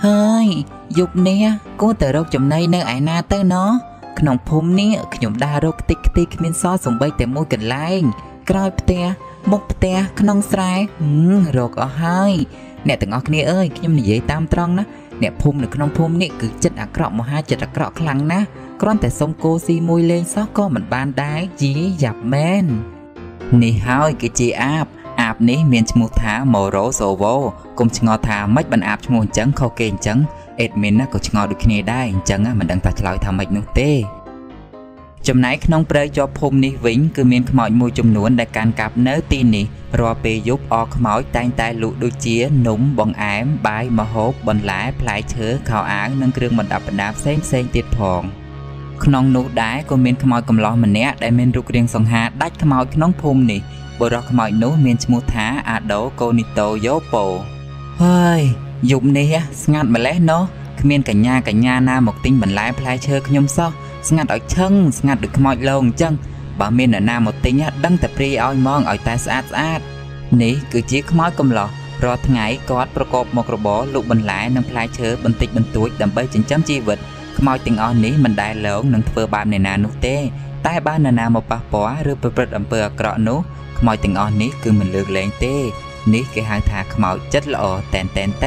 hơi dục nè cô tờ rốc chấm này nơi ai na tới nó nòng phum nè nhom đa rốc tích tích miên so sùng bayแต่môi cần lại còi te mốc te nòng sài rốc ở hơi nè từng ngọc nè ơi nhom này dễ tam trăng ná nè phum được nòng phum nè cứ chất à cọ mà hai chất à cọ khăng ná conแต่sông cô si môi lên xót co mình ban đái dí dập men nè hơi cái chị ápอาบนี้เมียนชมูท้าโมโรโซโวกุมชงอท้าไม่บันอาบชมูจังเขาเก่งจังเอ็ดเมียนน่ะก็ชงอดูคณีได้จังอ่ะมันดังตาฉลอยทำไม่นุ่งเต้จำไหนขนมเปรย์จอบพมนี้วิ่งคือเมียนขมอยมวยจำนวนในการกับเนื้อตีนี่รอเปยุบออกขมอยตายตายลุดูเจี๋ยหนุ่มบองแอมใบมะฮบบนหลายพลายเชื้อข่าวอ้างนั่งเครื่องบรรดับบรรดาเส้นเส้นติดพองขนมหนูได้ก็เมียนขมอยกำล้อมันเนี้ยได้เมียนรูกเรียงสองหาได้ขมอยขนมพมนี่บรอกขมอยนู้เมียนชมูท้าอาโดโกนิโตโยโปเฮ้ยยุบนี่สงัดมาแล้วเนาะเมียนกัญญาหน้าหมกติ้งบรรลัยพลายเชื้อขยมซ้อสงัดเอาช่างสงัดดึกขมอยลงจังบ่เมียนหน้าหมกติ้งดังแต่ปรีอ้อยมองอ้อยตาสะอาดนี่คือจีขมอยกำล้อรอทั้งไงกอดประกอบมกระบอกลูกบรรลัยนำพลายเชื้อบันติบันตุ้ยดำใบจิงจ้ำจีวิตขมอยติงอ้อยนี้มันได้แล้วนังเฟือบานในนานุเต้ใต้บ้านนามาปะป๋อหรือเปิดอำเภอกระนุขมอยติงอ้อยนี้คือมันเลือกแรงเต้นี่คือหางทาขมอยจัดหล่อแตน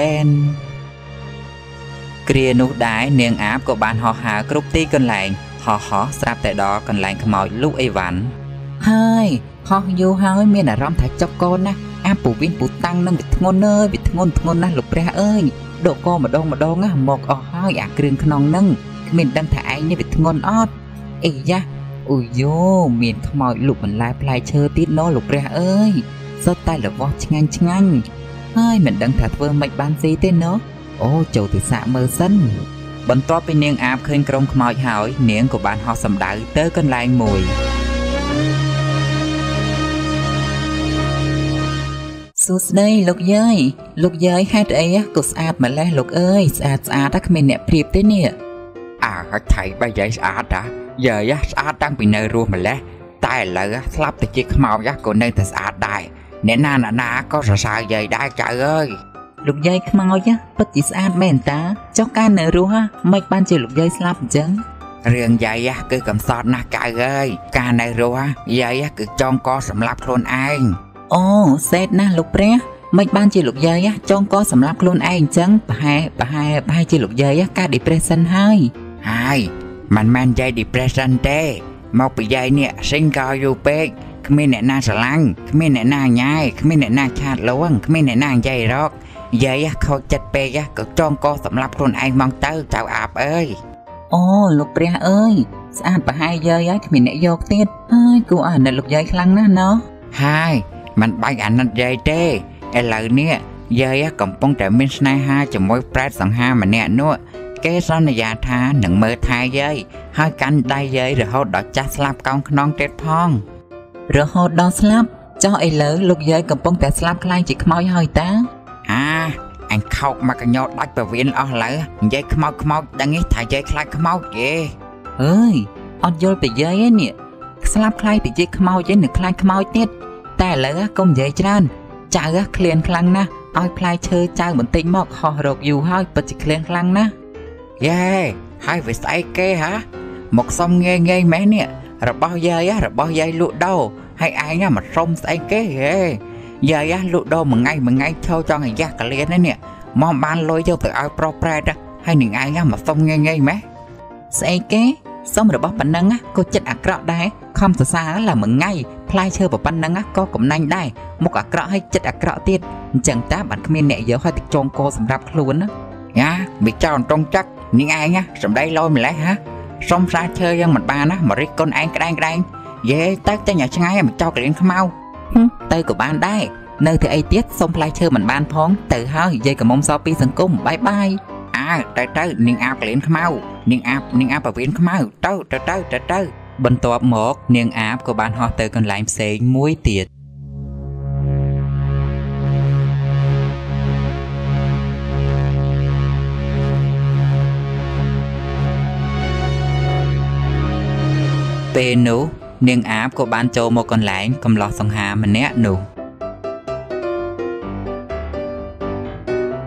เกลียนุได้เนียงอาบก็บานห่อหากรุบตีกันแรงห่อสลับแต่ดอกันแรงขมอยลูกไอหวันเฮ้ยห่ออยู่เฮ้ยเมียน่ะร้องถ่ายจอกก้นนะอาปูวินปูตังนั่งบิดงนเนยบิดงนนะหลุดแร่เอ้ยโดก้มาดองอ่ะหมกอ๋อเฮ้ยเครื่องขนองนั่งเมียนดังถ่ายนี่บิดงนอดเอ้ยยะอุ้ยโย่เมียนขมอยลูกมันลายพลายเชอติดโนหลุดแร่เอ้ยสดตายหรือว่าชงันเฮ้ยเหมือนดังถ่ายเฟิร์มไม่บานซีเต้นเนาะโอ้โจติสะเมอสั้นบนตัวเป็นเนียงอาบเคยกรงขมอยหายเนียงcủa bạn họสำได้เตอกันลายมวยสุดเลยลูกเย้ยให้ตัวเองก็สะอาดมาแล้วลูกเอ้ยสะอาดถ้าขมิ้นเนี่ยพรีบได้เนี่ยไทยใบใหญ่สะอาดอ่ะเยอะสะอาดตั้งปีเนรวมมาแล้วแต่เลยสลับแต่จีขมอยยักษ์ก็เนยแต่สะอาดได้เนี่ยนาก็สะอาดใหญ่ได้จ่าเอ้ยลูกเย้ยขมอยปฏิสะอาดแม่นตาเจ้าการเนรัวไม่บ้านเจอลูกเย้ยสลับจังเรื่องใหญ่คือกำสอดนะจ่าเอ้ยการเนรัวใหญ่คือจองก็สำหรับคนเองโอ้เซตนะลูกเปรี้ยไม่บ้านเจอลูกเย้ยจองก็สำหรับคนเองจังไปให้เจอลูกเย้ยการดิเพรสชันให้มันใจดิเพรสชันเต้มองไปใหญ่เนี่ยซิงกออยู่เป๊กขมิ้นเนี่ยนาสลังขมิ้นเนี่ยนาใหญ่ขมิ้นเนี่ยนาชาดล้วนขมิ้นเนี่ยนาใหญ่รอกใหญ่เขาจัดเปย์ก็จองก็สำหรับคนไอ้มองเตอร์เจ้าอาบเอ้ยโอ้ลูกเปรี้ยเอ้ยสะอาดไปให้เย้ยขมิ้นเนี่ยโยกเตี้ยเฮ้ยกูอ่านในลูกเย้ยครั้งนั้นเนาะให้มันใบอันนั้นใหญ่เต้ไอ้เหล่านี้เย้ยกับปงแต่มิสไนฮาจะมวยแปรสังหามันเนี่ยนัวเกสรนยาธาหนึ่งมือทายเย้ยให้กันได้เย้ยหรือเขาดอกจัสลับกองขนองเต็ดพองหรือเขาดอกสลับเจ้าไอ้เหล่าลูกเย้ยกับปงแต่สลับคลายจิกขมอยหอยตา anh khóc mà cái nhọt đạch vào viên ở lỡ dây khmau đang nghĩ thải dây khai khmau kìa ơi ở vô bị dây ấy nè slap khai bị dây khmau dây nè khai khmau tiếtแต่lỡ công dây tràn chả gác liền khăng na oi play chơi chả bẩn tinh mọc họ rộp dù hơi bật chỉ liền khăng na yeah hai phải say kê hả một xong nghe mẹ nè rồi bao dây lụa đâu hay ai nha mà xong say kê ghê giờ lụa đâu mà ngay theo cho người gia cả liền đấy nè mong ban lôi cho từ ai pro đó hay những ai nha mà xong nghe mẹ say kê xong rồi bóc bánh nâng cô chết cọ đây không từ xa là mừng ngay play chơi vào bánh nâng có cũng nhanh đây một cọ hay chết cọ tiết chẳng ta bạn comment nè giờ hơi tiệt tròn cô sầm rạp luôn á nha bị tròn trong chắc những ai nhá sầm đây lôi mình lấy hả xong ra chơi dân mình ba nó mà riết con anh cái đan dễ tới cho nhà ngay mà cho cái điện không mau tay của bạn đây nơi thì ai tiết xong play chơi mình ban phóng từ hơi dây cả mông so pi sân cung bye bye tới niên áp cái điện không mau niên áp vào viên không mau tới បន្ទាប់មកនាងអាបក៏បានហោះទៅកន្លែងផ្សេងមួយទៀតពេលនោះនាងអាបក៏បានចូលមកកន្លែងកំឡោះសង្ហាម្នាក់នោះ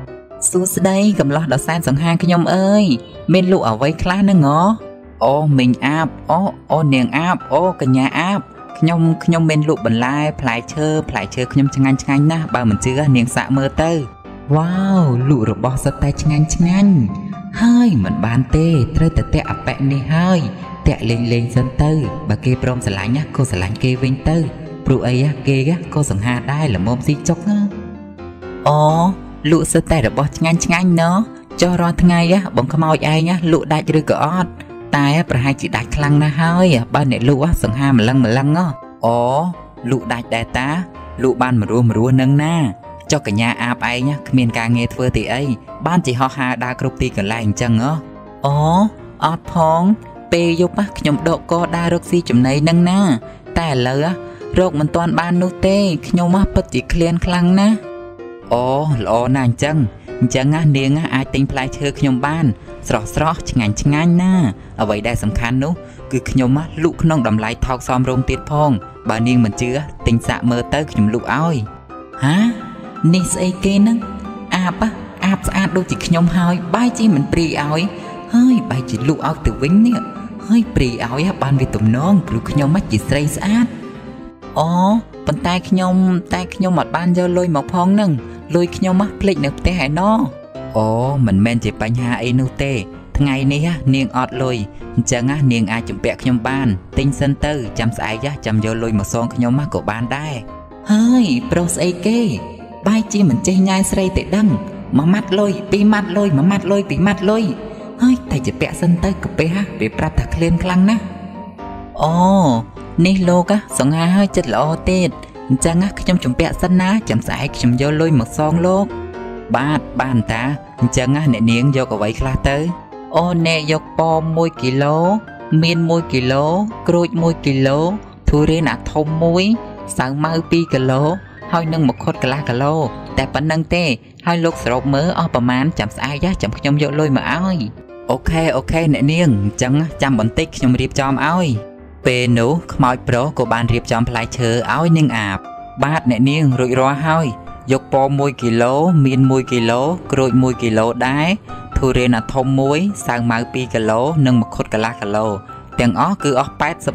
សួស្ដីកំឡោះដល់សែនសង្ហាខ្ញុំអើយមានលក់អ្វីខ្លះហ្នឹងហ៎អូមីងអាបអូនាងអាបអូកញ្ញាអាបខ្ញុំមានលក់បន្លែផ្លែឈើខ្ញុំឆ្ងាញ់ណាស់បើមិនជឿនាងសាក់មើលទៅវ៉ាវលក់របស់សុទ្ធតែឆ្ងាញ់ហើយមិនបានទេត្រូវតែតាក់អប៉ែនេះហើយតាក់លេងសិនទៅបើគេព្រមស្រឡាញ់ក៏ស្រឡាញ់គេវិញទៅព្រោះអីគេក៏សង្ហាដែរល្មមស៊ីចុកអូលក់សិតតែរបស់ឆ្ងាញ់ណោះចុះរាល់ថ្ងៃបងខ្មោចឯងលក់ដាច់ឬក៏អត់តែប្រហែលជាដាច់ខ្លាំងណាស់ហើយបើអ្នកលក់សង្ហាម្លឹងអូលក់ដាច់ដែរតាលក់បានមរោះនឹងណាចុះកញ្ញាអាបឯងគ្មានការងារធ្វើទីអីបានជាហោះហើរដើរគ្រប់ទីកន្លែងអញ្ចឹងអូអត់ផងពេលយប់ខ្ញុំដកកដើររកស៊ីចំណីនឹងណាតែឥឡូវរកមិនទាន់បាននោះទេខ្ញុំពិតជាឃ្លានខ្លាំងណាស់អូល្អណាស់អញ្ចឹងនាងអាចទិញផ្លែឈើខ្ញុំបានស្រស់ឆ្ងាញ់ណាអ្វីដែលសំខាន់នោះគឺខ្ញុំលក់ក្នុងតម្លៃថោកសមរម្យទៀតផងបើនាងមិនជឿទិញសាក់មើលទៅខ្ញុំលក់ឲ្យហានេះស្អីគេហ្នឹងអាបស្អាតដូចជាខ្ញុំហើយបាយជីមិនព្រីឲ្យហើយបាយជីលក់ឲ្យទៅវិញនេះហើយព្រីឲ្យបានវាទំនងព្រោះខ្ញុំជាស្រីស្អាតអូប៉ុន្តែខ្ញុំអត់បានយកលុយមកផងហ្នឹងលុយខ្ញុំភ្លេចនៅផ្ទះឯណោអូមិនមែនជាបញ្ហាអីនោះទេថ្ងៃនេះនាងអត់លុយអញ្ចឹងនាងអាចជំពាក់ខ្ញុំបានទិញសិនទៅចាំស្អែកចាំយកលុយមកសងខ្ញុំក៏បានដែរហើយប្រុសស្អីគេបាយជាមិនចេះញ៉ាយស្រីទេដឹងមួយម៉ាត់លុយពីរម៉ាត់លុយមួយម៉ាត់លុយពីរម៉ាត់លុយហើយតែជាពាក់សិនទៅកាពេះវាប្រាប់ថាឃ្លានខ្លាំងណាស់អូនេះលោកសង្ហាហើយចិត្តល្អទៀតអញ្ចឹងខ្ញុំជំពាក់សិនណាចាំស្អែកខ្ញុំយកលុយមកសងលោកបានតាអញ្ចឹងអ្នកនាងយកអ្វីខ្លះទៅអូអ្នកយកប៉1គីឡូមាន1គីឡូក្រូច1គីឡូធូរ៉េនអាធំ1សៅម៉ៅ2គីឡូហើយនឹងមកខុតកន្លះគីឡូតែប៉ុណ្្នឹងទេហើយលោកសរុបមើលអស់ប្រមាណចាំស្អែកចាំខ្ញុំយកលុយមកឲ្យអូខេអ្នកនាងអញ្ចឹងចាំបន្តិចខ្ញុំរៀបចំឲ្យពេលនោះខ្មោចប្រុសក៏បានរៀបចំផ្លែឈើឲ្យនាងអាបបាទអ្នកនាងរួចរាល់ហើយយកប៉1គីឡូមាន1គីឡូក្រូច1គីឡូដែរធូរ៉េនអាធំ1សៅម៉ៅ2គីឡូនិងមង្ឃុតកន្លះគីឡូទាំងអស់គឺអស់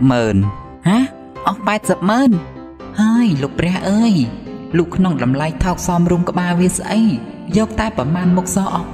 800000ហាអស់800000ហើយលោកព្រះអើយលក់ក្នុងតម្លៃថោកសមរម្យក្បាលវាស្អីយកតែប្រមាណមុខសោះអស់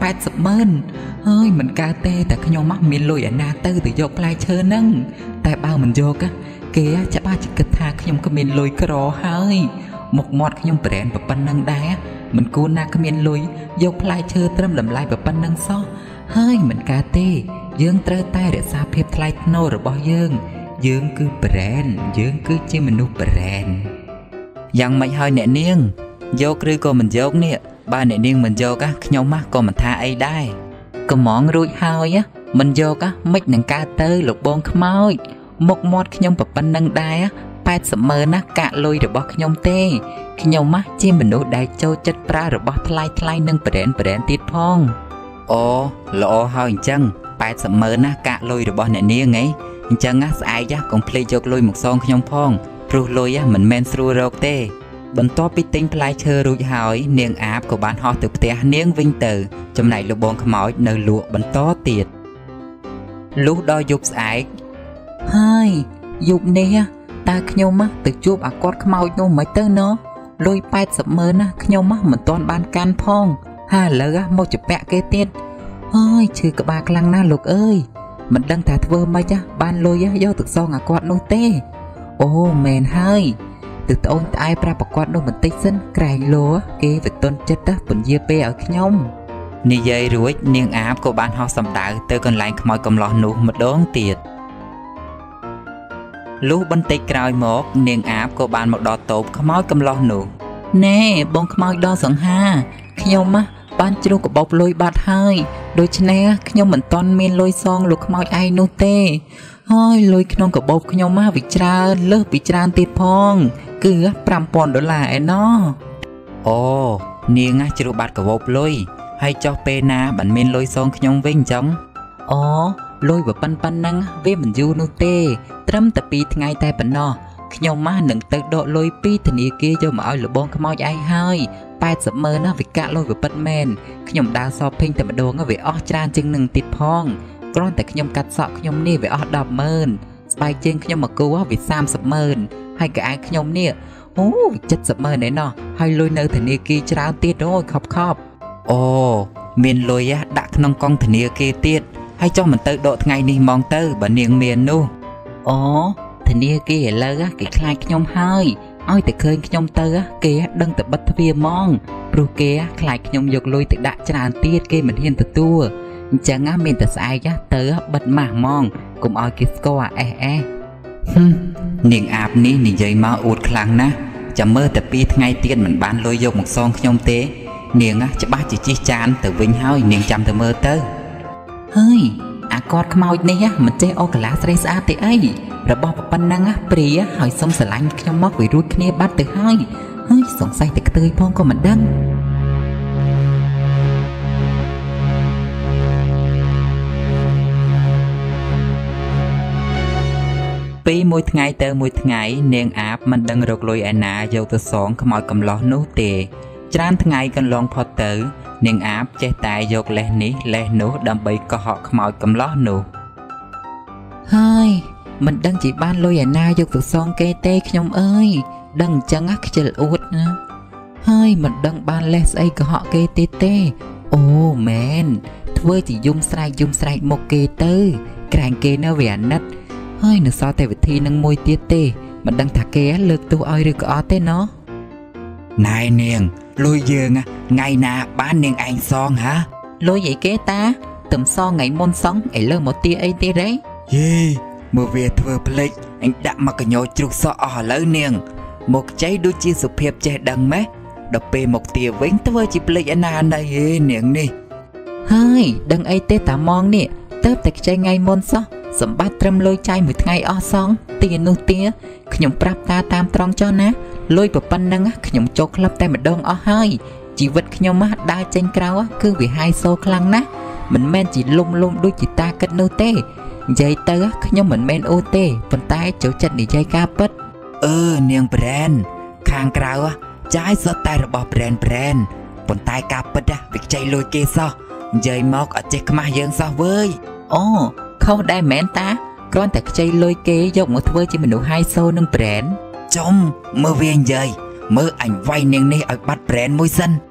800000ហើយមិនកើតទេតែខ្ញុំមានលុយឯណាទៅយកផ្លែឈើហ្នឹងតែបើមិនយកគេច្បាស់ជាគិតថាខ្ញុំក៏មានលុយក្រហើយមុខមាត់ខ្ញុំប្រែនប៉ុណ្ណឹងដែរមិនគួរណាគ្មានលុយយកផ្លែឈើត្រឹមតម្លៃប៉ុណ្ណឹងសោះហើយមិនកើតទេយើងត្រូវតែរក្សាភាពថ្លៃថ្នូររបស់យើងគឺប្រែនយើងគឺជាមនុស្សប្រែនយ៉ាងម៉េចហើយអ្នកនាងយកឬក៏មិនយកនេះបើអ្នកនាងមិនយកខ្ញុំក៏មិនថាអីដែរកំងរួចហើយមិនយកមិននឹងកើតទៅលោកបងខ្មោចមុខមាត់ខ្ញុំប៉ុណ្ណឹងដែរ800000ណាកាក់លុយរបស់ខ្ញុំទេខ្ញុំជាមនុស្សដែលចូលចិត្តប្រើរបស់ថ្លៃនឹងប្រែនទៀតផងអូល្អហើយអញ្ចឹង800000ណាកាក់លុយរបស់អ្នកនាងអញ្ចឹងស្អែកកុំភ្លេចយកលុយមកសងខ្ញុំផងព្រោះលុយមិនមែនស្រួលរកទេបន្ទាប់ពីទិញផ្លែឈើរួចហើយនាងអាបក៏បានហោះទៅផ្ទះនាងវិញទៅចំណែកលោកបងខ្មោចនៅលក់បន្តទៀតលុះដល់យប់ស្អែកហើយយប់នេះតើខ្ញុំទៅជួបអាគាត់ខ្មោចនោះមិនទៅណោះលុយ800000ណាខ្ញុំមិនទាន់បានកាន់ផងហើយឥឡូវមកជពាក់គេទៀតហើយឈឺក្បាលខ្លាំងណាស់លោកអើយមិនដឹងថាធ្វើម៉េចបានលុយយកទៅសងអាគាត់នោះទេអូមែនហើយទើបត្អូនត្អែប្រាប់ប្រគាត់នោះបន្តិចសិនក្រែងលោគេវិតុនចិត្តពន្យាពេលឲ្យខ្ញុំនិយាយរួចនាងអាបក៏បានហោះសម្ដៅទៅកន្លែងខ្មោចកំឡោះនោះម្ដងទៀតលុះបន្តិចក្រោយមកនាងអាបក៏បានមកដល់តូបខ្មោចកំឡោះនោះណែបងខ្មោចដល់សង្ហាខ្ញុំបានជ្រុះកបោបលុយបាត់ហើយដូច្នេះខ្ញុំមិនទាន់មានលុយសងលោកខ្មោចឯងនោះទេហើយលុយក្នុងកបោបខ្ញុំវាច្រើនលើសពីច្រើនទៀតផងគឺ$5000ឯណោះអូនាងជ្រុះបាត់កបោបលុយហើយចុះពេលណាបានមានលុយសងខ្ញុំវិញអញ្ចឹងអូលុយប៉ុណ្ណឹងវាមិនយូរនោះទេត្រឹមតែ2ថ្ងៃតែប៉ុណ្ណោះខ្ញុំនឹងទៅដកលុយពីធនាគារយកមកឲ្យលោកបងខ្មោចឯងហើយ 80 ម៉ឺនណាវាកាក់លុយវាប៉ិតមែនខ្ញុំដើរសពេញតែម្ដងវាអស់ច្រើនជាងនឹងទៀតផងគ្រាន់តែខ្ញុំកាត់សក់ខ្ញុំនេះវាអស់10ម៉ឺនស្បែកជើងខ្ញុំមកគូវា30ម៉ឺនហើយកៅអៅខ្ញុំនេះអូ70ម៉ឺនឯណោះហើយលុយនៅធនាគារច្រើនទៀតអូយខប់អូមានលុយដាក់ក្នុងកងធនាគារទៀតហើយចុះមិនទៅដកថ្ងៃនេះហ្មងទៅបើនាងមាននោះអូធនាគារឥឡូវគេខ្លាចខ្ញុំហើយឲ្យតែឃើញខ្ញុំទៅគេដឹងតែបិទទ្វារហ្មងព្រោះគេខ្លាចខ្ញុំយកលុយទៅដាក់ច្រើនទៀតគេមិនហ៊ានទទួលអញ្ចឹងមានតែស្អែកទៅបិទម៉ាស់ហ្មងកុំឲ្យគេស្គាល់អេសនាងអាបនេះនិយាយមកអួតខ្លាំងណាស់ចាំមើលតែ2ថ្ងៃទៀតមិនបានលុយយកមកសងខ្ញុំទេនាងច្បាស់ជាជិះចានទៅវិញហើយនាងចាំទៅមើលទៅហើយអាគាត់ខ្មោចនេះមិនចេះអូកាឡាស្រីស្អាតទេអីរបស់ប៉ុណ្ណឹងព្រាហើយសុំស្រឡាញ់ខ្ញុំមកវារួចគ្នាបាត់ទៅហើយសង្ស័យតែខ្ទើយផងក៏មិនដឹងពីមួយថ្ងៃទៅមួយថ្ងៃនាងអាបមិនដឹងរកលុយឯណាយកទៅសងខ្មោចកំឡោះនោះទេច្រើនថ្ងៃកន្លងផុតទៅនាងអាបចេះតែយកលេសនេះលេសនោះដើម្បីកុហកខ្មោចកំឡោះនោះហើយមិនដឹងជាបានលុយឯណាយកទៅសងគេទេខ្ញុំអើយដឹងអញ្ចឹងខ្ជិលអួតណាហើយមិនដឹងបានលេសស្អីកុហកគេទេអូមែនធ្វើជាយំស្រែកមកគេទៅក្រែងគេនៅវាអាណិតហើយនៅសល់តែវិធីនឹងមួយទៀតទេមិនដឹងថាគេលើកទោសឲ្យឬក៏អត់ទេណោះណែនាងលុយយើងថ្ងៃណាបាននាងឯងសងហ៎លុយអីគេតាទឹមសងថ្ងៃមុនសងឥឡូវមកទាអីទៀតហីយេមើលវាធ្វើភ្លេចអញដាក់មកកញ្ញោជ្រុះសក់អស់ឥឡូវនាងមកចៃដូចជាសុភាពចេះដឹងម៉េះដល់ពេលមកទាវិញធ្វើជាភ្លេចឯណាណៃហេនាងនេះហើយដឹងអីទេតាម៉ងនេះទៅតែខ្ចីថ្ងៃមុនសោះសម្បត្តិត្រឹមលុយចាយមួយថ្ងៃអស់សងទានោះទាខ្ញុំប្រាប់តាតាមត្រង់ចុះណាលុយប៉ុណ្ណឹងខ្ញុំចូលក្លឹបតែម្ដងអស់ហើយជីវិតខ្ញុំដើរចេញក្រៅគឺវាហាយសូខ្លាំងណាស់មិនមែនជាលុំដូចជាតាគិតនោះទេនិយាយទៅខ្ញុំមិនមែនអូទេប៉ុន្តែចូលចិត្តនិយាយការពិតនាងប្រែនខាងក្រៅចាយសុទ្ធតែរបស់ប្រែនប៉ុន្តែការពិតវាខ្ចីលុយគេសោះនិយាយមកអត់ចេះខ្មាស់យើងសោះវើយអូខុសដែរមែនតាគ្រាន់តែខ្ចីលុយគេយកមកធ្វើជាមនុស្សហាយសូនឹងប្រែនចំមើលវានិយាយមើលអញវាយនាងនេះឲ្យបាត់ប្រែនមួយសិន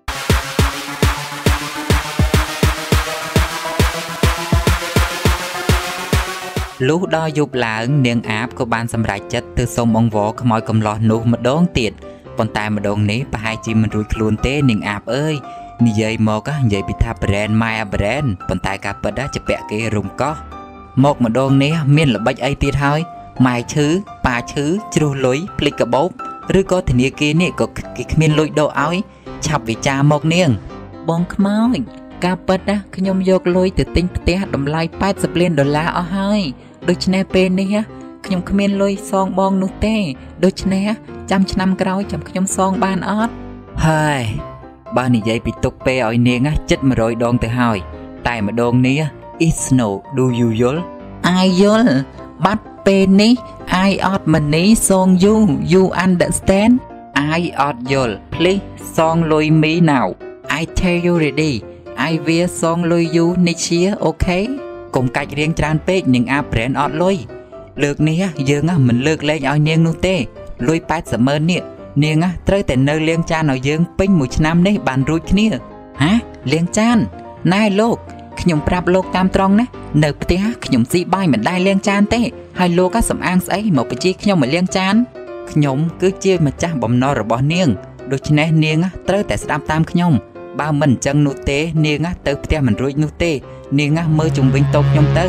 លុះដល់យប់ឡើងនាងអាបក៏បានសម្រេចចិត្តទៅសុំអង្វរខ្មោចកំឡោះនោះម្ដងទៀតប៉ុន្តែម្ដងនេះប្រហែលជាមិនរួចខ្លួនទេនាងអាបអើយនិយាយមកនិយាយពីថាប្រែនម៉ែប្រែនប៉ុន្តែការពិតជាពាក់គេរុំកោះមកម្ដងនេះមានល្បិចអីទៀតហើយម៉ែឈឺប៉ាឈឺជ្រុះលុយភ្លេចកាបូបឬក៏ធនាគារនេះក៏គេគ្មានលុយដូរឲ្យឆាប់វិចារមកនាងបងខ្មោចការពិតខ្ញុំយកលុយទៅទិញផ្ទះតម្លៃ$80 លានអស់ហើយដូច្នេះពេលនេះខ្ញុំគ្មានលុយសងបងនោះទេដូច្នេះចាំឆ្នាំក្រោយចាំខ្ញុំសងបានអត់ហើយបើនិយាយពីទុកពេលឲ្យនាងជិត100 ដងទៅហើយតែម្ដងនេះ is no do you យល់អាយយល់បាត់ពេលនេះអាយអត់មនីសង you understand អាយអត់យល់ please សងលុយ me now I tell you ready I will សងលុយ you next year okay កុំកាច់រៀងច្រើនពេកនាងអាប្រែនអត់លុយលើកនេះយើងមិនលើកលែងឲ្យនាងនោះទេលុយ80ម៉ឺននេះនាងត្រូវតែនៅលាងចានឲ្យយើងពេញមួយឆ្នាំនេះបានរួចគ្នាលាងចានណែលោកខ្ញុំប្រាប់លោកតាមត្រង់ណានៅផ្ទះខ្ញុំស៊ីបាយមិនដែលលាងចានទេហើយលោកសំអាងស្អីមកបញ្ជាខ្ញុំមកលាងចានខ្ញុំគឺជាម្ចាស់បំណុលរបស់នាងដូច្នេះនាងត្រូវតែស្ដាប់តាមខ្ញុំបើមិនអញ្ចឹងនោះទេនាងទៅផ្ទះមិនរួចនោះទេនាងមើលជុំវិញតូបខ្ញុំទៅ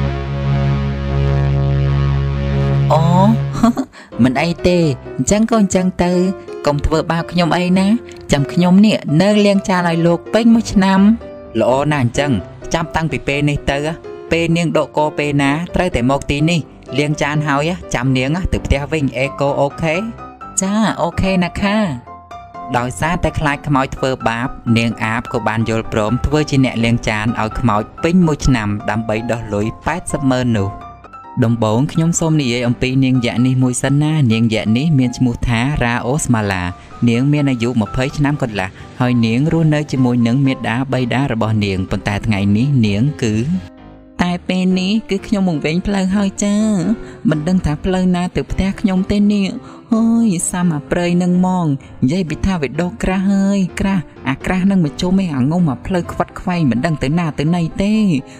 អូមិនអីទេអញ្ចឹងក៏អញ្ចឹងទៅកុំធ្វើបាបខ្ញុំអីណាចាំខ្ញុំនេះនៅលាងចានឲ្យលោកពេញមួយឆ្នាំល្អណាស់អញ្ចឹងចាំតាំងពីពេលនេះទៅពេលនាងដកកពេលណាត្រូវតែមកទីនេះលាងចានហើយចាំនាងទៅផ្ទះវិញអេកូអូខេចាអូខេណាខាដោយសារតែខ្លាចខ្មោចធ្វើបាបនាងអាបក៏បានយល់ព្រមធ្វើជាអ្នកលាងចានឲ្យខ្មោចពេញមួយឆ្នាំដើម្បីដោះលុយ80ម៉ឺននោះ đồng bốn nhóm xôm này ông pi niên dạ ni mùi sân na niên dạ ni miền mù thá ra Osmala niên miềnอายุ20 năm còn là hồi niên luôn nơi chỉ mùi nướng miệt đá bay đá rồi bỏ niên còn tại ngày ní niên cứ tại bên ní cứ nhóm mùng vén plei hơi cha mình đang thả plei na từ té nhóm tên nè ôi sao mà plei nâng mong dây bị tha về đâu kra hơi kra kra nâng mà chỗ mấy hàng ngông mà plei vắt quay mình đang tới na tới này tê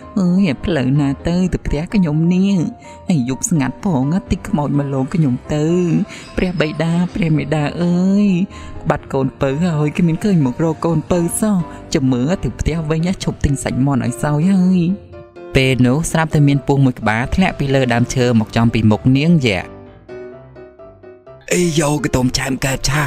ơi plei na tới từ té cái nhóm nè ai dục ngặt phổ ngắt tích mồi mà lộn cái nhóm tư pre bay đa pre mày đa ơi bật cồn pớ rồi cái miếng cười một rô cồn pớ sao chầm mưa từ té với nhá chụp tinh sạch mòn ở sau ơiពេលនោះស្រាប់តែមានពស់មួយក្បាលធ្លាក់ពីលើដើមឈើមកចំពីមុខនាងយៈអីយោcái tôm chạm kẹp cha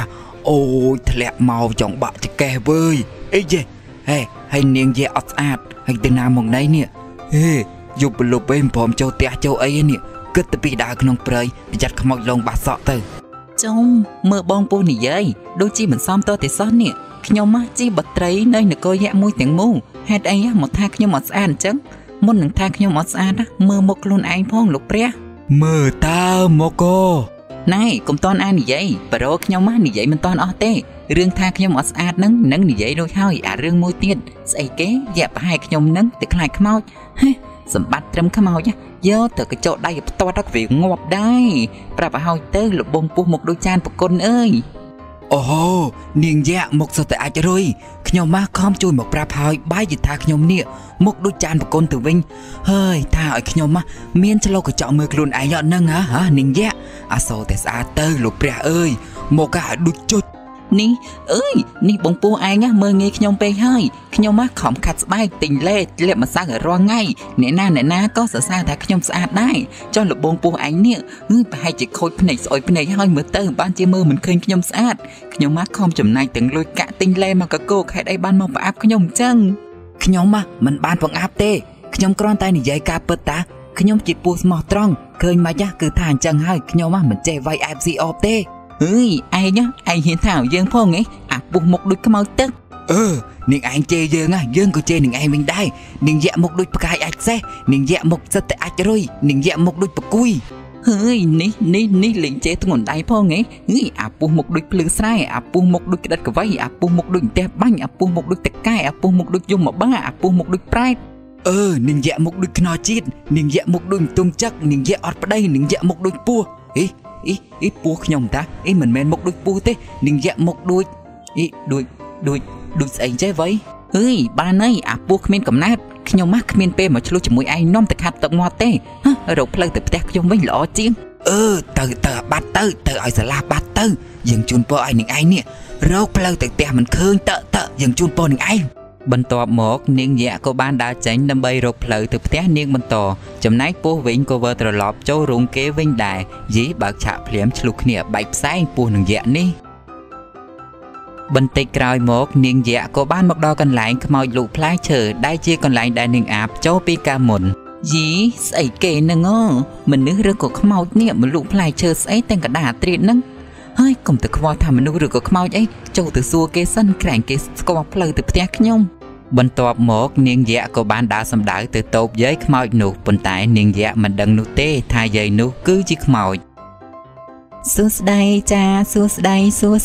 ôiធ្លាក់មកចង់បាក់ចកេះវើយអីយេហេហើយនាងយៈអត់ស្អាតហើយទៅណាមកណៃនេះហេយប់លុបឯងព្រមចូលផ្ទះចូលអីនេះគិតទៅពីដើរក្នុងព្រៃប្រយ័ត្នខ្មោចលងបាសសក់ទៅចុងមើលបងពស់និយាយដូចជាមិនសមតទេសោះនេះខ្ញុំមកជីបត្រីនៅនគរយៈមួយទាំងមូលហេតុអីមកថាខ្ញុំអត់ស្អាតអញ្ចឹងមុននឹងថាខ្ញុំអត់ស្អាតមើលមុខខ្លួនឯងផងលោកព្រះមើលតើមកអូណែកុំតន់អាននិយាយប្រូខ្ញុំមកនិយាយមិនតន់អស់ទេរឿងថាខ្ញុំអត់ស្អាតនឹងនិយាយដូចហើយអារឿងមួយទៀតស្អីគេយ៉ាប្រហែលខ្ញុំនឹងទៅខ្លាចខ្មោចសម្បត្តិត្រឹមខ្មោចយកទៅកញ្ចក់ដៃផ្ទាត់ទៅវាងាប់ដែរប្រាប់ឲ្យហើយទៅលបងពោះមកដូចចានប្រគុណអើយអូនាងយៈមកសុទ្ធតែអាចរុយខ្ញុំមកខំជួយមកប្រាប់ហើយបាយយថាខ្ញុំនេះមកដូចចានប្រគុណទៅវិញហើយថាឲ្យខ្ញុំមកមានឆ្លុះកញ្ចក់មើលខ្លួនឯងអត់ហ្នឹងហ៎នាងយៈអាសូរតែស្អាតទៅលោកព្រះអើយមកឲ្យដូចចុចនេះអើយនេះបងពូឯងមើលងាយខ្ញុំពេកហើយខ្ញុំមកខំខាត់ស្បែកទិញលេលាបម្សៅឲ្យរាល់ថ្ងៃអ្នកណាក៏សរសើរថាខ្ញុំស្អាតដែរចុះលបងពូឯងនេះប្រហែលជាខូចភ្នែកស្អុយភ្នែកហើយមើលទៅបានជាមើលមិនឃើញខ្ញុំស្អាតខ្ញុំមកខំចំណាយទាំងលុយកាក់ទិញលេមកកកោខេតអីបានមកប្រអាប់ខ្ញុំអញ្ចឹងខ្ញុំមិនបានបង្អាប់ទេខ្ញុំគ្រាន់តែនិយាយការពិតតាខ្ញុំជាពូស្មោះត្រង់ឃើញមកគឺថាអញ្ចឹងហើយខ្ញុំមិនចេះវាយអែបស៊ីអបទេអើយឯងហ៊ានថាយើងផងហ៎អាពុះមុខដូចខ្មៅទឹកនាងឯងជេរយើងក៏ជេរនាងឯងវិញដែរនាងយៈមុខដូចផ្កាយអាចសេះនាងយៈមុខសិតតែអាចរុយនាងយៈមុខដូចប្រគួយហើយនេះលេងជេរធ្ងន់ដៃផងហ៎អាពុះមុខដូចភ្លឺស្រែអាពុះមុខដូចក្តិតកវៃអាពុះមុខដូចផ្ទះបាញ់អាពុះមុខដូចតកែអាពុះមុខដូចយមបាអាពុះមុខដូចប្រែតនាងយៈមុខដូចខ្នោជាតិនាងយៈមុខដូចទុំចឹកនាងយៈអត់ប្តីនាងយៈមុខដូចពស់អីពស់ខ្ញុំតាមិនមែនមុខដូចពស់ទេនាងយៈមុខដូចដូចស្អីចេះវៃបានហើយអាពស់គ្មានកំណត់ខ្ញុំមកគ្មានពេលមកឆ្លោះជាមួយឯងនំទៅខាត់ទឹកមាត់ទេរកផ្លូវទៅផ្ទះខ្ញុំវិញល្អជាងទៅបាត់ទៅឲ្យសាលាបាត់ទៅយើងជូនពរឲ្យនាងឯងនេះរកផ្លូវទៅផ្ទះមិនឃើញតើយើងជូនពរនាងឯងបន្ទាប់មកនាងយៈក៏បានដើរចេញដើម្បីរកផ្លូវទៅផ្ទះនាងបន្តចំណែកពស់វិញក៏វិលត្រឡប់ចូលរូងគេវិញដែរយីបើកឆាកភ្លាមឆ្លុះគ្នាបែកផ្សែងពស់នឹងយៈនេះបន្តិចក្រោយមកនាងយៈក៏បានមកដល់កន្លែងខ្មោចលូកផ្លែឈើដែលជាកន្លែងដែលនាងអាបចូលពីកាលមុនយីស្អីគេហ្នឹងមនុស្សឬក៏ខ្មោចនេះមកលូកផ្លែឈើស្អីទាំងកដាត្រៀតហ្នឹងហើយកុំទៅខ្វល់ថាមនុស្សឬក៏ខ្មោចអីចូលទៅសួរគេសិនក្រែងគេស្គាល់ផ្លូវទៅផ្ទះខ្ញុំបន្ទាប់មកនាងយៈក៏បានដើរសម្ដៅទៅតូបយាយខ្មោចនោះប៉ុន្តែនាងយៈមិនដឹងនោះទេថាយាយនោះគឺជាខ្មោចសួស្ដីចាសួស្ដីហើយសួ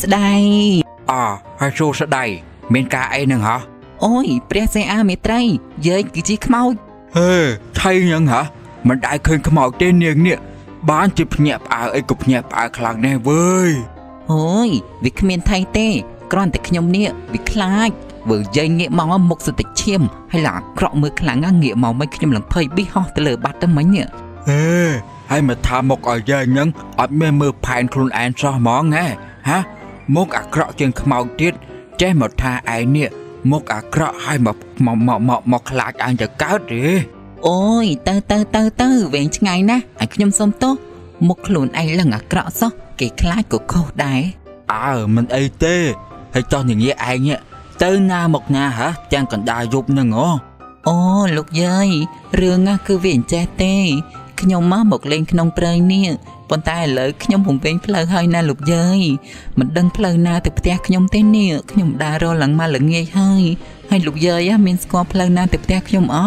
ស្ដីមានការអីនឹងហ៎អូយព្រះសេអាមេត្រីយាយគឺជាខ្មោចថៃហ្នឹងហ៎មិនដែលឃើញខ្មោចទេនាងនេះបានជាភ្ញាក់ផ្អើលអីក៏ភ្ញាក់ផ្អើលខ្លាំងណាស់វើយអូយវាគ្មានថៃទេគ្រាន់តែខ្ញុំនេះវាខ្លាចវើយាយងាកមកមុខសុទ្ធតែឈាមហើយឡើងអាក្រក់មើលខ្លាំងងាកមកមិនខ្ញុំឡើងភ័យប៊ីហោះទៅលើបាត់ទៅមិញនេះហើយមកថាមុខឲ្យយាយហ្នឹងអត់មានមើលផែនខ្លួនឯងសោះហ្មងហ៎មុខអាក្រក់ជាងខ្មោចទៀតចេះមកថាឯងនេះមុខអាក្រក់ហើយមកខ្លាចឯងទៅកើតទេអូយទៅវែងឆ្ងាយណាស់ឲ្យខ្ញុំសុំទោសមុខខ្លួនឯងឡើងអាក្រក់សោះគេខ្លាចក៏ខុសដែរមិនអីទេហើយចោះញញែឯងទៅណាមកណាហ៎ទាំងកណ្ដាលយប់ហ្នឹងអូលោកយាយរឿងគឺវាអញ្ចេះទេខ្ញុំមកលេងក្នុងព្រៃនេះប៉ុន្តែឥឡូវខ្ញុំពំពេញផ្លូវហើយណាលោកយាយមិនដឹងផ្លូវណាទៅផ្ទះខ្ញុំទេនេះខ្ញុំដើររឡើងមកល្ងាចហើយលោកយាយមានស្គាល់ផ្លូវណាទៅផ្ទះខ្ញុំអត់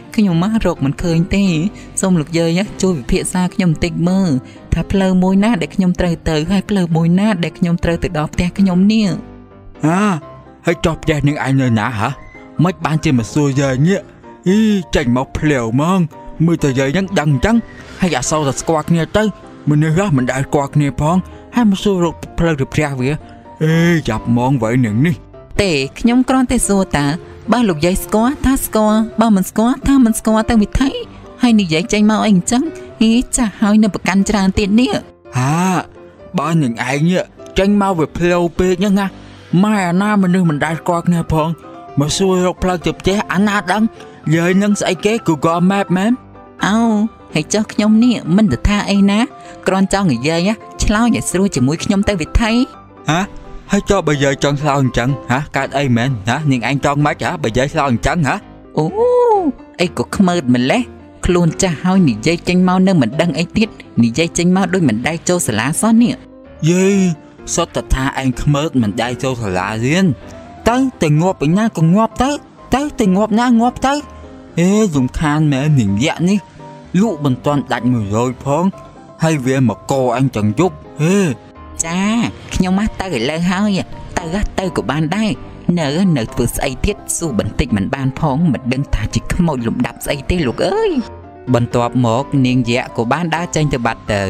ខ្ញុំមករកមិនឃើញទេសូមលោកយាយជួយវិភាគសាខ្ញុំបន្តិចមើលថាផ្លូវមួយណាដែលខ្ញុំត្រូវទៅហើយផ្លូវមួយណាដែលខ្ញុំត្រូវទៅដល់ផ្ទះខ្ញុំនេះហើយចុះផ្ទះនឹងឯងនៅណាហ៎មិនបានជាមកសួរយាយនេះចេញមកភ្លាវហ្មងមើលតែយាយហ្នឹងដឹងអញ្ចឹងហើយអាសូរតែស្គាល់គ្នាទៅមនុស្សមិនដែលស្គាល់គ្នាផងហើយមកសួររកផ្លូវទៅផ្ទះវាចាប់ហ្មងໄວនឹងនេះទេខ្ញុំគ្រាន់តែសួរតើបើលោកយាយស្គាល់ថាស្គាល់បើមិនស្គាល់ថាមិនស្គាល់ទៅវិថីហើយនិយាយចេញមកអីអញ្ចឹងចាស់ហើយនៅប្រកាន់ច្រើនទៀតនេះបើនឹងឯងចេញមកវាផ្លូវពេកហ្នឹងណាម៉ែអាណាមនុស្សមិនដែលស្គាល់គ្នាផងមកសួររកផ្លូវទៅផ្ទះអាណាដឹងយាយនឹងស្អីគេ Google Map មែនហើយចុះខ្ញុំនេះមិនទៅថាអីណាគ្រាន់ចង់និយាយឆ្លើយឲ្យស្រួលជាមួយខ្ញុំទៅវិថីហើយចុះបើយាយចង់ឆ្លើយអញ្ចឹងកើតអីមែននាងឯងចង់ម៉េចបើយាយឆ្លើយអញ្ចឹងអូអីក៏ខ្មើតម្លេះខ្លួនចាស់ហើយនិយាយចេញមកនៅមិនដឹងអីទៀតនិយាយចេញមកដូចមិនដែលចូលសាលាសោះនេះយាយសុទ្ធតែថាឯងខ្មើមិនដែលចូលសាលារៀនទៅងាប់ឯណាក៏ងាប់ទៅងាប់ណាងាប់ទៅរំខានមែននាងយ៉ាក់នេះលក់មិនទាន់ដាច់100ផងហើយវាមកកអញចឹងយប់ចាខ្ញុំទៅឥឡូវហើយទៅក៏បានដែរនៅធ្វើស្អីទៀតសួរបន្តិចមិនបានផងមិនដឹងថាជាខ្មោចលំដាប់ស្អីទេលោកអើយបន្ទាប់មកនាងយ៉ាក់ក៏បានដើរចេញទៅបាត់ទៅ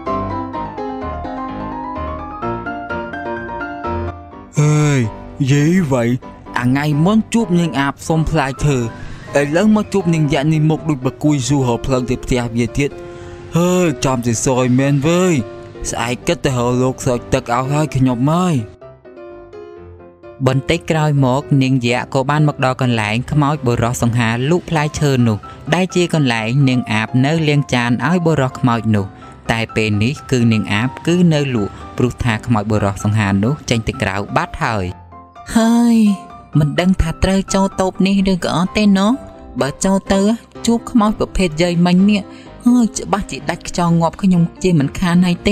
យាយໄວអាថ្ងៃមុនជួបនាងអាបសុំផ្លែឈើឥឡូវមកជួបនាងយ៉ាក់នេះមកដូចបកួយស៊ូរកផ្លូវទៅផ្ទះវាទៀតចំទៅសយមែនវើយស្អែកគិតទៅរកលោកស្រោចទឹកឲ្យហើយខ្ញុំហើយបន្តិចក្រោយមកនាងយ៉ាក់ក៏បានមកដល់កន្លែងខ្មោចបុរសសង្ហាលូកផ្លែឈើនោះដែលជាកន្លែងនាងអាបនៅលាងចានឲ្យបុរសខ្មោចនោះតែពេលនេះគឺនាងអាបគឺនៅលក់ព្រោះថាខ្មោចបុរសសង្ហានោះចេញទៅក្រៅបាត់ហើយមិនដឹងថាត្រូវចូលតូបនេះឬក៏អត់ទេណោះបើចូលទៅជួបខ្មោចប្រភេទយាយមិញនេះច្បាស់ជាដាច់ខ្យល់ងាប់ខ្ញុំជាមិនខានហើយទេ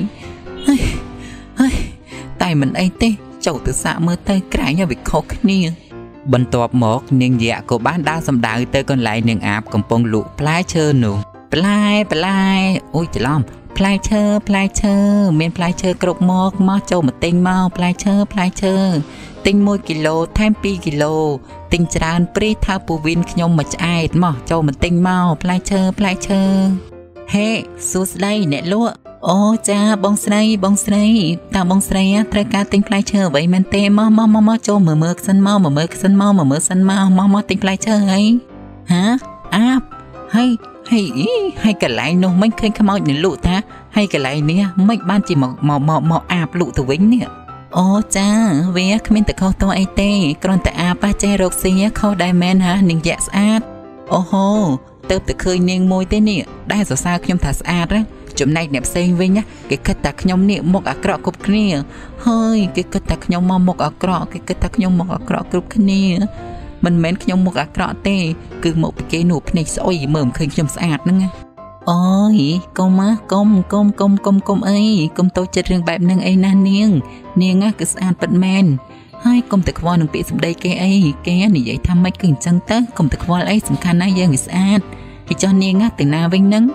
តែមិនអីទេចូលទៅសាកមើលទៅក្រែងឲ្យវាខុសគ្នាបន្ទាប់មកនាងយ៉ាក់ក៏បានដើរសម្ដៅទៅកន្លែងនាងអាបកំពុងលក់ផ្លែឈើនោះផ្លែអូយច្រឡំផ្លែឈើមានផ្លែឈើគ្រប់មកចូលមកទិញមកផ្លែឈើទិញ1គីឡូថែម2គីឡូទិញច្រើនព្រីថាពូវិនខ្ញុំមកឆ្អែតមកចូលមកទិញមកផ្លែឈើហេសួស្ដីអ្នកលក់អូចាបងស្រីតើបងស្រីត្រូវការទិញផ្លែឈើអ្វីមែនទេមកចូលមើលសិនមកទិញផ្លែឈើអីអាបហើយកន្លែងនោះមិនឃើញខ្មោចនៅលក់តាហើយកន្លែងនេះមិនបានជាមកអាបលក់ទៅវិញនេះអូចាវាគ្មានតែខុសតអីទេគ្រាន់តែអាបចេះរកស៊ីខុសដែរមែននាងយ៉ាក់ស្អាតអូហូទៅឃើញនាងមួយទេនេះដែលសរសើរខ្ញុំថាស្អាតចំណែកអ្នកផ្សេងវិញគេគិតថាខ្ញុំនេះមុខអាក្រក់គ្រប់គ្នាហើយគេគិតថាខ្ញុំមកមុខអាក្រក់គ្រប់គ្នាមិនមែនខ្ញុំមុខអាក្រក់ទេគឺមកពីគេនោះភ្នែកស្អុយមើលមិនឃើញខ្ញុំស្អាតហ្នឹងអូយកុំអីកុំតូចចិត្តរឿងបែបហ្នឹងអីណានាងគឺស្អាតពិតមែនហើយកុំតែខ្វល់នឹងពាក្យសម្ដីគេអីគេនិយាយថាម៉េចគឺអញ្ចឹងទៅកុំតែខ្វល់អីសំខាន់ណាស់យើងវាស្អាតហើយចុះនាងទៅណាវិញហ្នឹង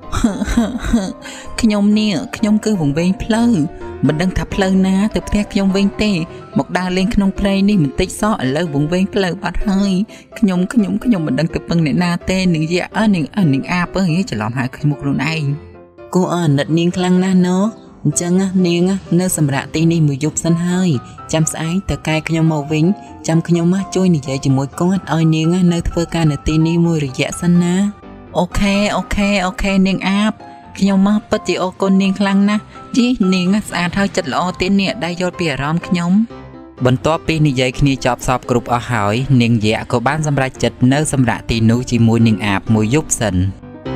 ខ្ញុំគឺវង្វេងផ្លូវមិនដឹងថាផ្លូវណាទៅផ្ទះខ្ញុំវិញទេមកដើរលេងក្នុងព្រៃនេះបន្តិចសោះឥឡូវវង្វេងផ្លូវបាត់ហើយខ្ញុំមិនដឹងទៅពឹងអ្នកណាទេនាងយ៉ានាងអាបច្រឡំហៅខ្ញុំខ្លួនឯងគួរអាណិតនាងខ្លាំងណាស់ណូអញ្ចឹងនាងនៅសម្រាប់ទីនេះមួយយប់សិនហើយចាំស្អែកតើកែខ្ញុំមកវិញចាំខ្ញុំជួយនិយាយជាមួយគាត់ឲ្យនាងនៅធ្វើការនៅទីនេះមួយរយៈសិនណាអូខេនាងអាបខ្ញុំមកពិតជាអរគុណនាងខ្លាំងណាស់នាងស្អាតហើយចិត្តល្អទៀតនេះដែលយល់ពីអារម្មណ៍ខ្ញុំបន្ទាប់ពីនិយាយគ្នាចប់សពគ្រប់អស់ហើយនាងយ៉ាក់ក៏បានសម្រេចចិត្តនៅសម្រាប់ទីនោះជាមួយនាងអាបមួយយប់សិន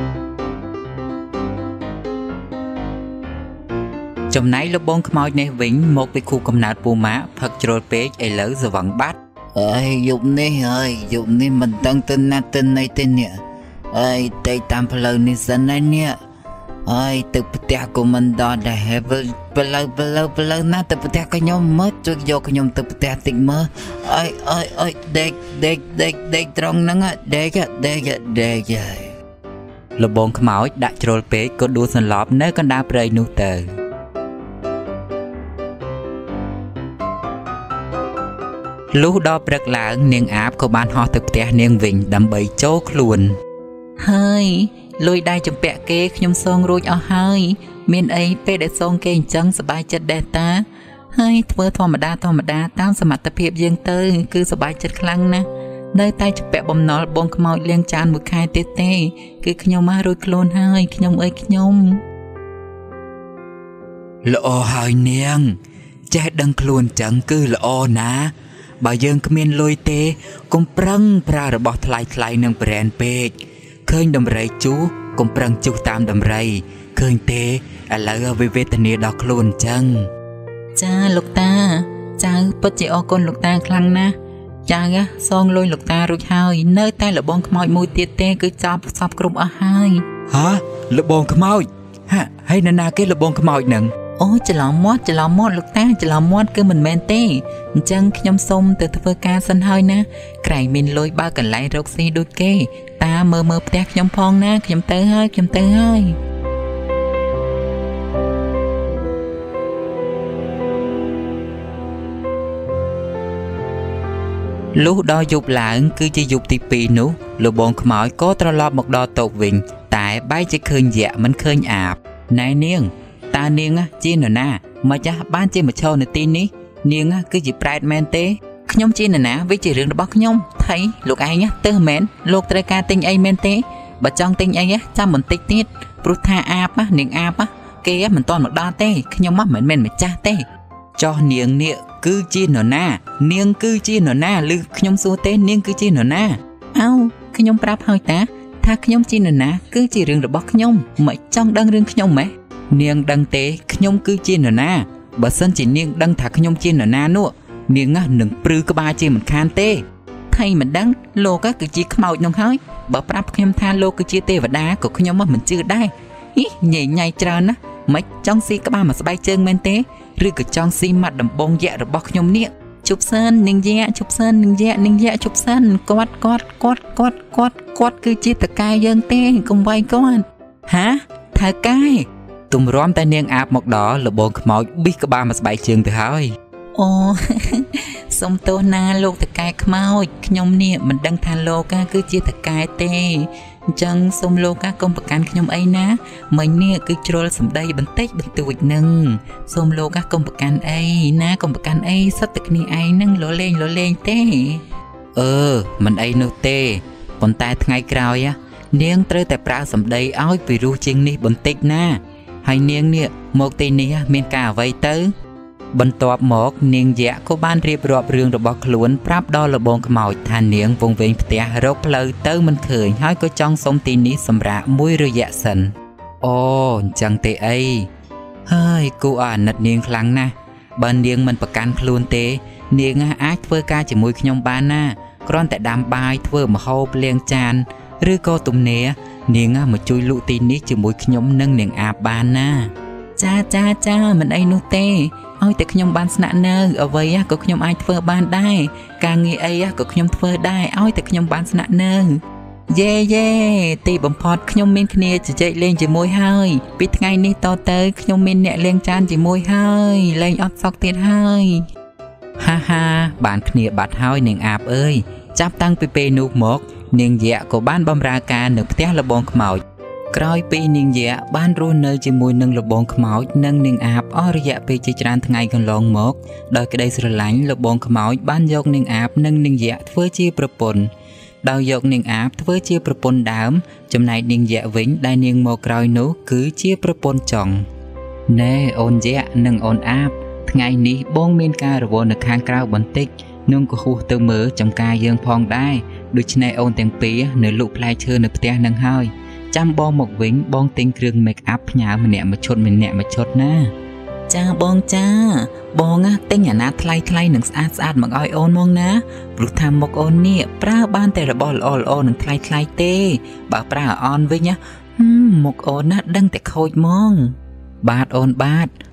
ចំណែកលោកបងខ្មោចនេះវិញមកពីខូបកំណើតពូម៉ាផឹកជ្រុលពេកឥឡូវស្វឹងបាត់យប់នេះមិនដឹងទៅណាទៅណីទេនេះទៅតាមផ្លូវនេះសិនហើយនេះទៅផ្ទះក៏មិនដល់ដែរ Bờ lơ na từ bờ cái nhóm mất cho vô cái nhóm từ bờ tỉnh mơ ơi đếch trong nắng á đếch là bọn khám áo đã trôi bế có đua sân lọp nơi con đá bầy nụ tờ lúc đó bật lãng niềng áp của ban họ thực tế niềng vinh đâm bầy chốt luôn hơi lùi đai chụp bẹ kê nhung song rồi ở hơi miền ấy pe để song kê chẳngสบายចិត្តដែរតាហើយធ្វើធម្មតាតាមសមត្ថភាពយើងទៅគឺសบายចិត្តខ្លាំងណាស់នៅតែជពាក់បំណុលបងខ្មោចលៀងចានមួយខែទៀតទេគឺខ្ញុំមករួចខ្លួនហើយខ្ញុំអើយខ្ញុំល្អហើយនាងចេះដឹងខ្លួនចឹងគឺល្អណាបើយើងគ្មានលុយទេកុំប្រឹងប្រើរបស់ថ្លៃនឹងប្រែនពេកឃើញដំរីជូកុំប្រឹងជុះតាមដំរីឃើញទេឥឡូវវិវេទនាដល់ខ្លួនចឹងចាលោកតាចៅពិតជាអរគុណលោកតាខ្លាំងណាស់ចៅសងលុយលោកតារួចហើយនៅតែលបងខ្មោចមួយទៀតទេគឺចាប់សពគ្រប់អស់ហើយលបងខ្មោចហើយណាគេលបងខ្មោចនឹងអូច្រឡំមាត់លោកតាច្រឡំមាត់គឺមិនមែនទេអញ្ចឹងខ្ញុំសូមទៅធ្វើការសិនហើយណាក្រែងមានលុយបើកន្លែងរកស៊ីដូចគេតាមើលផ្ទះខ្ញុំផងណាខ្ញុំទៅហើយលុះដល់យប់ឡើងគឺជាយប់ទី2នោះលោកបងខ្មោចក៏ត្រឡប់មកដល់តូបវិញតែបែរជាឃើញយក្សមិនឃើញអាបណែនាងតើនាងជានរណាមកចាស់បានជាមកឈរនៅទីនេះនាងគឺជាប្រែតមែនទេខ្ញុំជានរណាវាជារឿងរបស់ខ្ញុំថៃលោកឯងទៅមែនលោកត្រូវការទិញអីមែនទេបើចង់ទិញអីចាំបន្តិចទៀតព្រោះថាអាបនាងអាបគេមិនទាន់មកដល់ទេខ្ញុំមិនមែនម្ចាស់ទេចោះនាងនេះគឺជានរណានាងគឺជានរណាឬខ្ញុំសួរទេនាងគឺជានរណាអោខ្ញុំប្រាប់ហើយតាថាខ្ញុំជានរណាគឺជារឿងរបស់ខ្ញុំមិនចង់ដឹងរឿងខ្ញុំម៉េះនាងដឹងទេខ្ញុំគឺជានរណាបើសិនជានាងដឹងថាខ្ញុំជានរណានោះនាងនឹងព្រឺក្បាលជាមិនខានទេថៃមិនដឹងលោកគឺជាខ្មោចនោះហើយបើប្រាប់ខ្ញុំថាលោកគឺជាទេវតាក៏ខ្ញុំមិនជឿដែរញ៉ៃច្រើនណាមិនចង់ស៊ីក្បាលមកស្បែកជើងមែនទេឬក៏ចង់ស៊ីម៉ាត់ដំបងយក្សរបស់ខ្ញុំនេះជប់សិននឹងយក្សជប់សិននឹងយក្សជប់សិនគាត់គឺជាតកែយើងទេកុំវាយគាត់ថៅកែទុំរាំតែនាងអាបមកដល់លបងខ្មោចប៊ីសក្បាលមកស្បែកជើងទៅហើយអូសុំទោសណាលោកតកែខ្មោចខ្ញុំនេះមិនដឹងថាលោកគឺជាតកែទេអញ្ចឹងសូមលោកកុំប្រកាន់ខ្ញុំអីណាមិញនេះគឺជ្រុលសម្ដីបន្តិចបន្តួចនឹងសូមលោកកុំប្រកាន់អីណាកុំប្រកាន់អីសិតតែគ្នាឯងនឹងលលេងទេមិនអីនោះទេប៉ុន្តែថ្ងៃក្រោយនាងត្រូវតែប្រើសម្ដីឲ្យពីរោះជាងនេះបន្តិចណាហើយនាងនេះមកទីនេះមានការអ្វីទៅបន្ទាប់មកនាងយក្សក៏បានរៀបរាប់រឿងរបស់ខ្លួនប្រាប់ដល់លបងខ្មោចថានាងវង្វេងផ្ទះរកផ្លូវទៅមិនឃើញហើយក៏ចង់សុំទីនេះសម្រាប់មួយរយៈសិនអូអញ្ចឹងទេអីហើយគូអាណិតនាងខ្លាំងណាស់បើនាងមិនប្រកាន់ខ្លួនទេនាងអាចធ្វើការជាមួយខ្ញុំបានណាគ្រាន់តែដាំបាយធ្វើម្ហូបលាងចានឬក៏ទំនេរនាងមកជួយលក់ទីនេះជាមួយខ្ញុំនិងនាងអាបបានណាចាមិនអីនោះទេឲ្យតែខ្ញុំបានស្នាក់នៅអ្វីក៏ខ្ញុំអាចធ្វើបានដែរការងារអីក៏ខ្ញុំធ្វើដែរឲ្យតែខ្ញុំបានស្នាក់នៅយេទីបំផុតខ្ញុំមានគ្នាជជែកលេងជាមួយហើយពីថ្ងៃនេះតទៅខ្ញុំមានអ្នកលេងចានជាមួយហើយលេងអត់សក់ទៀតហើយហាបានគ្នាបាត់ហើយនាងអាបអើយចាប់តាំងពីពេលនោះមកនាងយក្សក៏បានបម្រើការនៅផ្ទះលបងខ្មោចក្រោយពីនាងយក្សបានរស់នៅជាមួយនឹងលបងខ្មោចនិងនាងអាបអស់រយៈពេលជាច្រើនថ្ងៃកន្លងមកដោយក្តីស្រឡាញ់លបងខ្មោចបានយកនាងអាបនិងនាងយក្សធ្វើជាប្រពន្ធដោយយកនាងអាបធ្វើជាប្រពន្ធដើមចំណែកនាងយក្សវិញដែលនាងមកក្រោយនោះគឺជាប្រពន្ធចុងណែអូនយក្សនិងអូនអាបថ្ងៃនេះបងមានការរវល់នៅខាងក្រៅបន្តិចនឹងក៏ហួសទៅមើលចំការយើងផងដែរដូច្នេះអូនទាំងពីរនៅលក់ផ្លែឈើនៅផ្ទះនឹងហើយចាំបងមកវិញបងទិញគ្រឿង make up ផ្ញើម្នាក់មួយឈុតណាចាបងទិញអាណាថ្លៃនឹងស្អាតមកឲ្យអូនមកណាព្រោះថាមកអូននេះប្រើបានតែរបស់ល្អនឹងថ្លៃទេបើប្រើអនវិញមុខអូនណាដឹងតែខូចហ្មងបាទអូនបាទ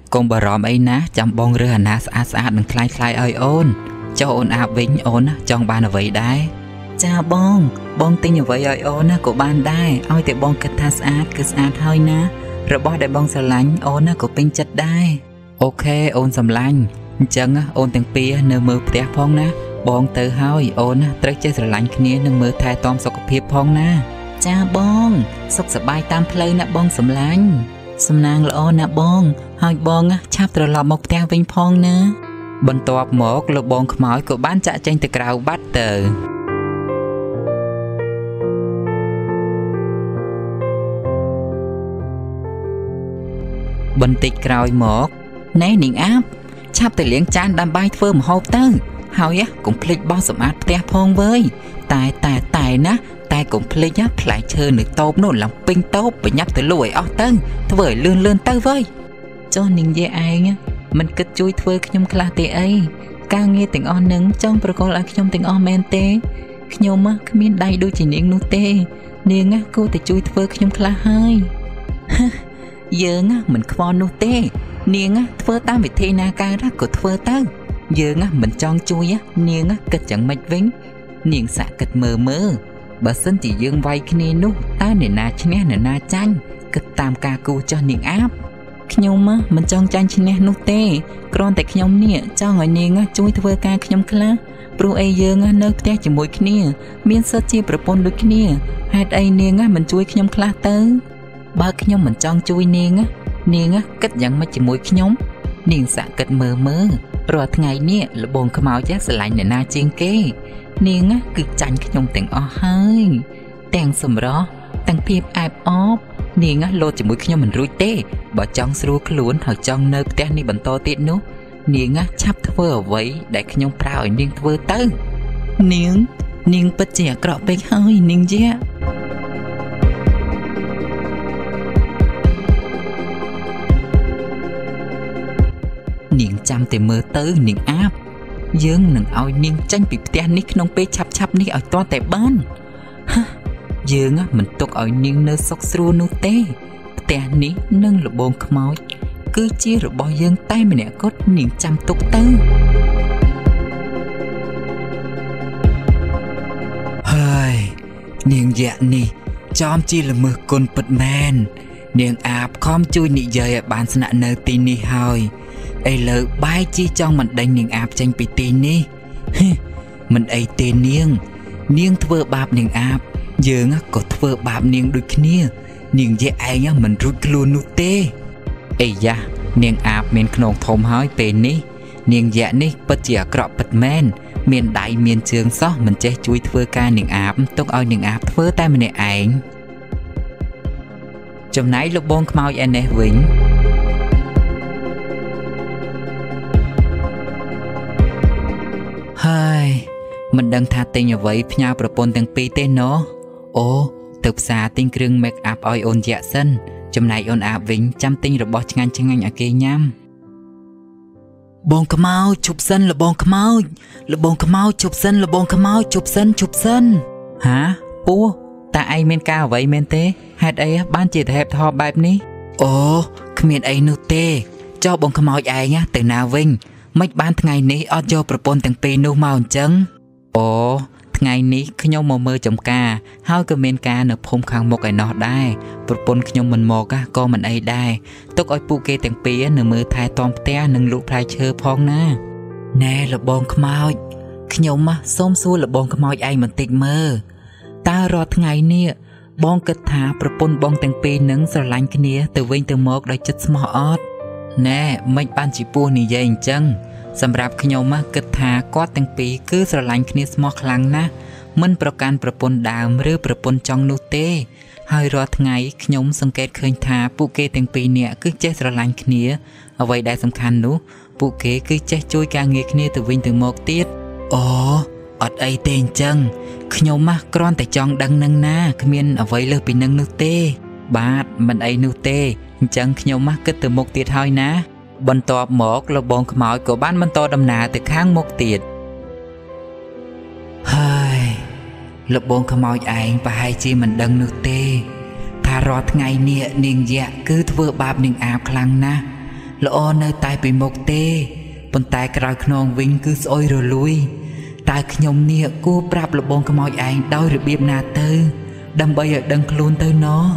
công bà rõm ấy ná chăm bong rửa hẳn ná xa đừng khai khai ơi ôn cho ôn áp vĩnh ôn trong ban ở vậy đấy cha bong tin ở vậy ơi ôn của ban đai ôi thì bong cất tha xa hơi ná rồi bỏ đại bong sờ lánh ôn của pin chật đai ok ôn sầm lánh chẳng ôn tiếng pia nơ mơ tè phong ná bong từ hơi ôn tới chơi sờ lánh kia nơ mơ thay tom sọc phiệp phong ná cha bong sọc sờ bay tam plei ná bong sầm lánh sầm nang lỡ ná bong hơi bong chắp từ lọ một tè vinh phong ná bận tọp một lọ bong khói của ban chạy tranh từ cào bắt từ bận tịch cào một né niệm áp chắp từ liếng chan đam bay phơ một hộp tơ hỏi á cũng click bao sầm át tè phong với tài ná tài cũng click á lại chơi nửa tôm nó làm pin tốp và nhấp từ lùi ở tơ thôi lươn tơ với cho niệm dễ ai nhá mình kết chui thưa nhom kla tê ấy ca nghe tiếng on nứng trong protocol là nhom tiếng on men tê nhom á miên đầy đôi chỉ niệm nút tê niệm á cô thì chui thưa nhom kla hơi giờ á mình khoan nút tê niệm á thưa tam vị thế na ca đó của thưa tao giờ á mình chọn chui á niệm á kết chẳng mạch vĩnh niệm xạ kết mờ bà sân chỉ dương vay kia nút ta để na chén để na chanh kết tam ca cu cho niệm áp nhom á mình chọn chanh chén nút tê còn tại nhom nè cho người niệm á chui thưa ca nhom kla pro ai dương á nơi té chỉ mùi kia miên sơ chi propon đôi kia hai ai niệm á mình chui nhom kla tới ba nhom mình chọn chui niệm á kết dẫn mà chỉ mùi nhom niệm xạ kết mờ rồi ngày nè là bồn khmao giác sẽ lại để na chiên kê niệm á cứ chanh nhom tiếng o hơi tiếng sầm đó tiếng phim ai óp niệm á lô chỉ mùi nhom mình rui tê bỏ trong sưu luôn hoặc trong nơi té ni bận to tiết nút niệm á chắp thưa ở vậy để nhom prao ở niệm thưa tới niệm bất trẻ cọ bê hơi niệm chứ niệm chăm từ mơ tới niệm áp dương nâng ao niệm tranh bị té ni nông bê chắp ni ở to tại ban dương á mình tục ở niệm nơi sọc sưu nút tê tè ní nâng là bồn khmói cứ chia rồi bỏ dương tay mình nè cốt niệm chăm tục tư hơi niệm dạ nì chom chi là mực côn bật men niệm áp khom chui nị dời bán sạ nơi tin ni hơi ai lỡ bay chi trong mình đánh niệm áp tranh bị tin ni mình ai tên niệm thưa bạp niệm áp dương á có thưa bạp niệm đôi kia niệm dễ ai nhá mình rút luôn nút tê ây da niệm áp miền khổng thôm hói bên ní niệm dạ ní bất chỉ cọ bật men miền đại miền trường xó mình chơi chui thưa ca niệm áp tốt ao niệm áp thưa tay mình này ảnh trong nãy lúc bông khmao anh này vĩnh hơi mình đang tha tên như vậy nhau propon từng pi tên nó ô thực xa tinh krương make up oi ôn dạ sân trong này ôn áp vĩnh chăm tinh rồi bỏ chân anh ở kia nhám bông khmao chụp sân là bông khmao chụp sân là bông khmao chụp sân hả pu ta ai men cao vậy men té hai ấy ban chỉ hẹp thò bài ní ô miền ấy nô tê cho bông khmao ai nhá từ nào vinh mấy ban ngày ní ở cho propon từng pi nô màu trắng ô ngày ní khi nhau mơ chồng ca hai cái men ca nợ phong khang một cái nọ đai propon khi nhau mình một á co mình ấy đai tốc oi pu kê từng pi nợ mơ thay tom té nâng lụ thay chơi phong na nè là bông khmao khi nhau mà xôm xua là bông khmao ai mình tịt mơ ta rọt ngày ní bông kết thả propon bông từng pi nâng sờ lạnh kia từ vinh từ một đại chất small art nè mấy ban chỉ pu nì dây chânสำหรับขยมกึศธาก็ตั้งปีคือสลายคณิสมอคลังนะมันประการประปนดาวหรือประปนจองนูเต้ให้รอทั้งไงขยมสังเกตเคยทาปูเกตั้งปีเนี่ยคือเจสลายคณีเอาไว้ได้สำคัญนู้ปูเกคือเจช่วยการเงียคณีตัววิ่งถึงหมอกติดอ๋ออดไอเตนจังขยมกรอนแต่จองดังนังนาขมิ้นเอาไว้เลือกปีนังนูเต้บาดมันไอนูเต้จังขยมก็ตัวหมกติดเท่านะบนตัวหมอกระบงขมอยcủaบ้านบนตัวดำนาแต่ข้างมกติดเฮ้ยระบงขมอยไอ้ไปให้จีมันดังนึกเต้ถ้ารอดไงเนี่ยนิ่งแยะคือเถื่อบาปนิ่งอาบคลังนะល្អនៅតែពីមុខទេប៉ុន្តែក្រោយខ្នងវិញគឺស្អុយរលួយតើខ្ញុំនេះគួរប្រាប់លបងខ្មោចឯងដោយរបៀបណាទៅដើម្បីឲ្យដឹងខ្លួនទៅណោះ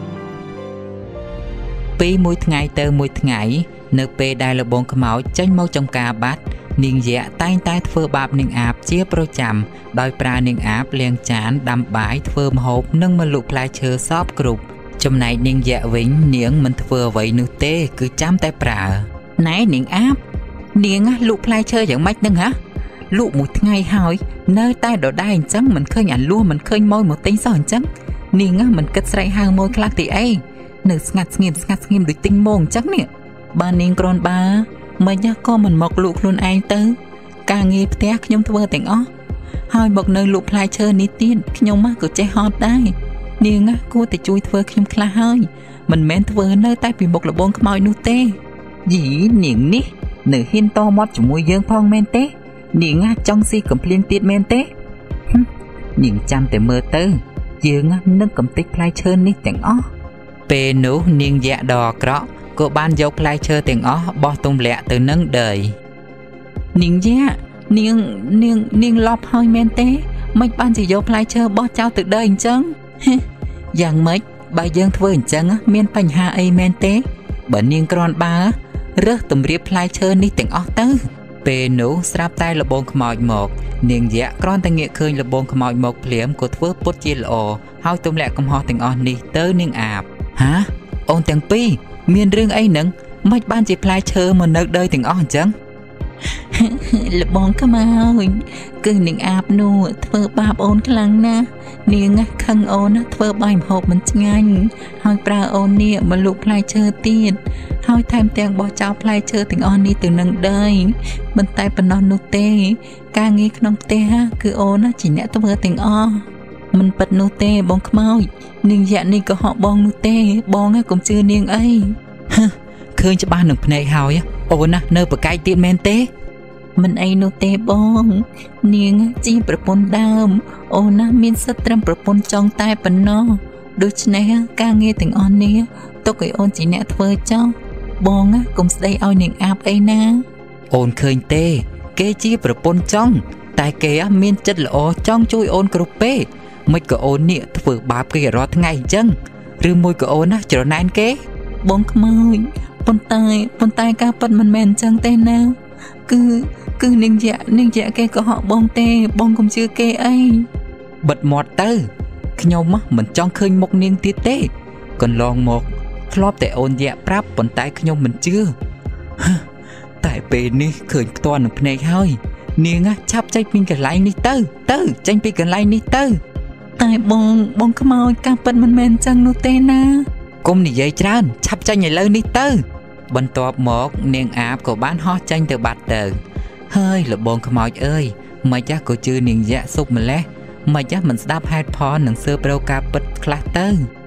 ពីមួយថ្ងៃទៅមួយថ្ងៃនៅពេលដែលលបងខ្មោចចេញមកចំការបាត់នាងយក្សតែងតែធ្វើបាបនាងអាបជាប្រចាំដោយប្រើនាងអាបលាងចានដាំបាយធ្វើម្ហូបនិងមកលក់ផ្លែឈើសពគ្រប់ចំណែកនាងយក្សវិញនាងមិនធ្វើអ្វីនោះទេគឺចាំតែប្រើណែនាងអាបនាងលក់ផ្លែឈើយ៉ាងម៉េចនឹងហ៎លក់មួយថ្ងៃហើយនៅតែដដែលអញ្ចឹងមិនឃើញអាលួមិនឃើញមកទិញសោះអញ្ចឹងនាងមិនគិតស្រែកហៅមួយខ្លះទេអីនៅស្ងាត់ស្ងៀមដូចទិញមកអញ្ចឹងនេះបើនាងគ្រាន់បើមិនក៏មិនមកលក់ខ្លួនឯងទៅការងារផ្ទះខ្ញុំធ្វើទាំងអស់ហើយមកនៅលក់ផ្លែឈើនេះទៀតខ្ញុំក៏ចេះហត់ដែរនាងគួរតែជួយធ្វើខ្ញុំខ្លះហើយមិនមែនធ្វើនៅតែពីមុខលបងខ្មោចនោះទេយីនាងនេះនៅហ៊ានតមាត់ជាមួយយើងផងមែនទេនាងចង់ស៊ីកំភ្លៀងទៀតមែនទេនាងចាំតែមើលទៅយើងនឹងកំទេចផ្លែឈើនេះទាំងអស់ពេលនោះនាងយក្សដ៏អាក្រក់ក៏បានយកផ្លែឈើទាំងអស់បោះទម្លាក់ទៅនឹងដីនាងយក្សនាងលប់ហើយមែនទេមិនបានជាយកផ្លែឈើបោះចោលទៅដីអញ្ចឹងយ៉ាងម៉េចបើយើងធ្វើអញ្ចឹងមានបញ្ហាអីមែនទេបើនាងគ្រាន់បើរើសទម្រាបផ្លែឈើនេះទាំងអស់ទៅពេលនោះស្រាប់តែលបងខ្មោចមកនាងយក្សគ្រាន់តែងាកឃើញលបងខ្មោចមកភ្លាមក៏ធ្វើពុតជាល្អហើយទម្លាក់កំហុសទាំងអស់នេះទៅនាងអាបហាអូនទាំងពីរមានរឿងអីនឹងមិនបានជាផ្លែឈើមកនៅដីទាំងអស់អញ្ចឹងលបងខ្មោចគឺនាងអាបនោះធ្វើបាបអូនខ្លាំងណាស់នាងខឹងអូនធ្វើបាយម្ហូបមិនឆ្ងាញ់ហើយប្រើអូននេះមកលក់ផ្លែឈើទៀតហើយថែមទាំងបោះចោលផ្លែឈើទាំងអស់នេះទៅនឹងដីមិនតែប៉ុណ្ណោះនោះទេការងារក្នុងផ្ទះគឺអូនជាអ្នកធ្វើទាំងអស់មិនពិតនោះទេបងខ្មោចនាងយក្សនេះក៏ហក់បងនោះទេបងកុំជឿនាងអីឃើញច្បាស់នឹងភ្នែកហើយអូននៅប្រកែកទៀតមែនទេមិនអីនោះទេបងនាងជាប្រពន្ធដើមអូនមានសិទ្ធិត្រឹមប្រពន្ធចង់តែប៉ុណ្ណោះដូច្នេះការងារទាំងអស់នេះទុកឲ្យអូនជាអ្នកធ្វើចោលបងកុំស្ដីឲ្យនាងអាបអីណាអូនឃើញទេគេជាប្រពន្ធចង់តែគេមានចិត្តល្អចង់ជួយអូនគ្រប់ពេលមិនក៏អូននេះធ្វើបាបគេរាល់ថ្ងៃអញ្ចឹងឬមួយក៏អូនច្រណែនគេបងខ្មោចប៉ុន្តែការពិតមិនមែនអញ្ចឹងទេណាគឺនាងយក្សគេក៏ហក់បងទេបងកុំជឿគេអីបិទមាត់ទៅខ្ញុំមិនចង់ឃើញមុខនាងទៀតទេកន្លងមកធ្លាប់តែអូនយក្សប្រាប់ប៉ុន្តែខ្ញុំមិនជឿតែពេលនេះឃើញផ្ទាល់នឹងភ្នែកហើយនាងឆាប់ចេញពីកន្លែងនេះទៅចេញពីកន្លែងនេះទៅតែបងខ្មោចការពិតមិនមែនអញ្ចឹងនោះទេណាកុំនិយាយច្រើនឆាប់ចេញឥឡូវនេះទៅបន្ទាប់មកនាងអាបក៏បានហោះចេញទៅបាត់ទៅហើយលបងខ្មោចអើយមិនចាស់ក៏ជឿនាងយក្សសុបម្លេះមិនចាស់មិនស្ដាប់ហេតុផលនឹងស៊ើបរកការពិតខ្លះទៅ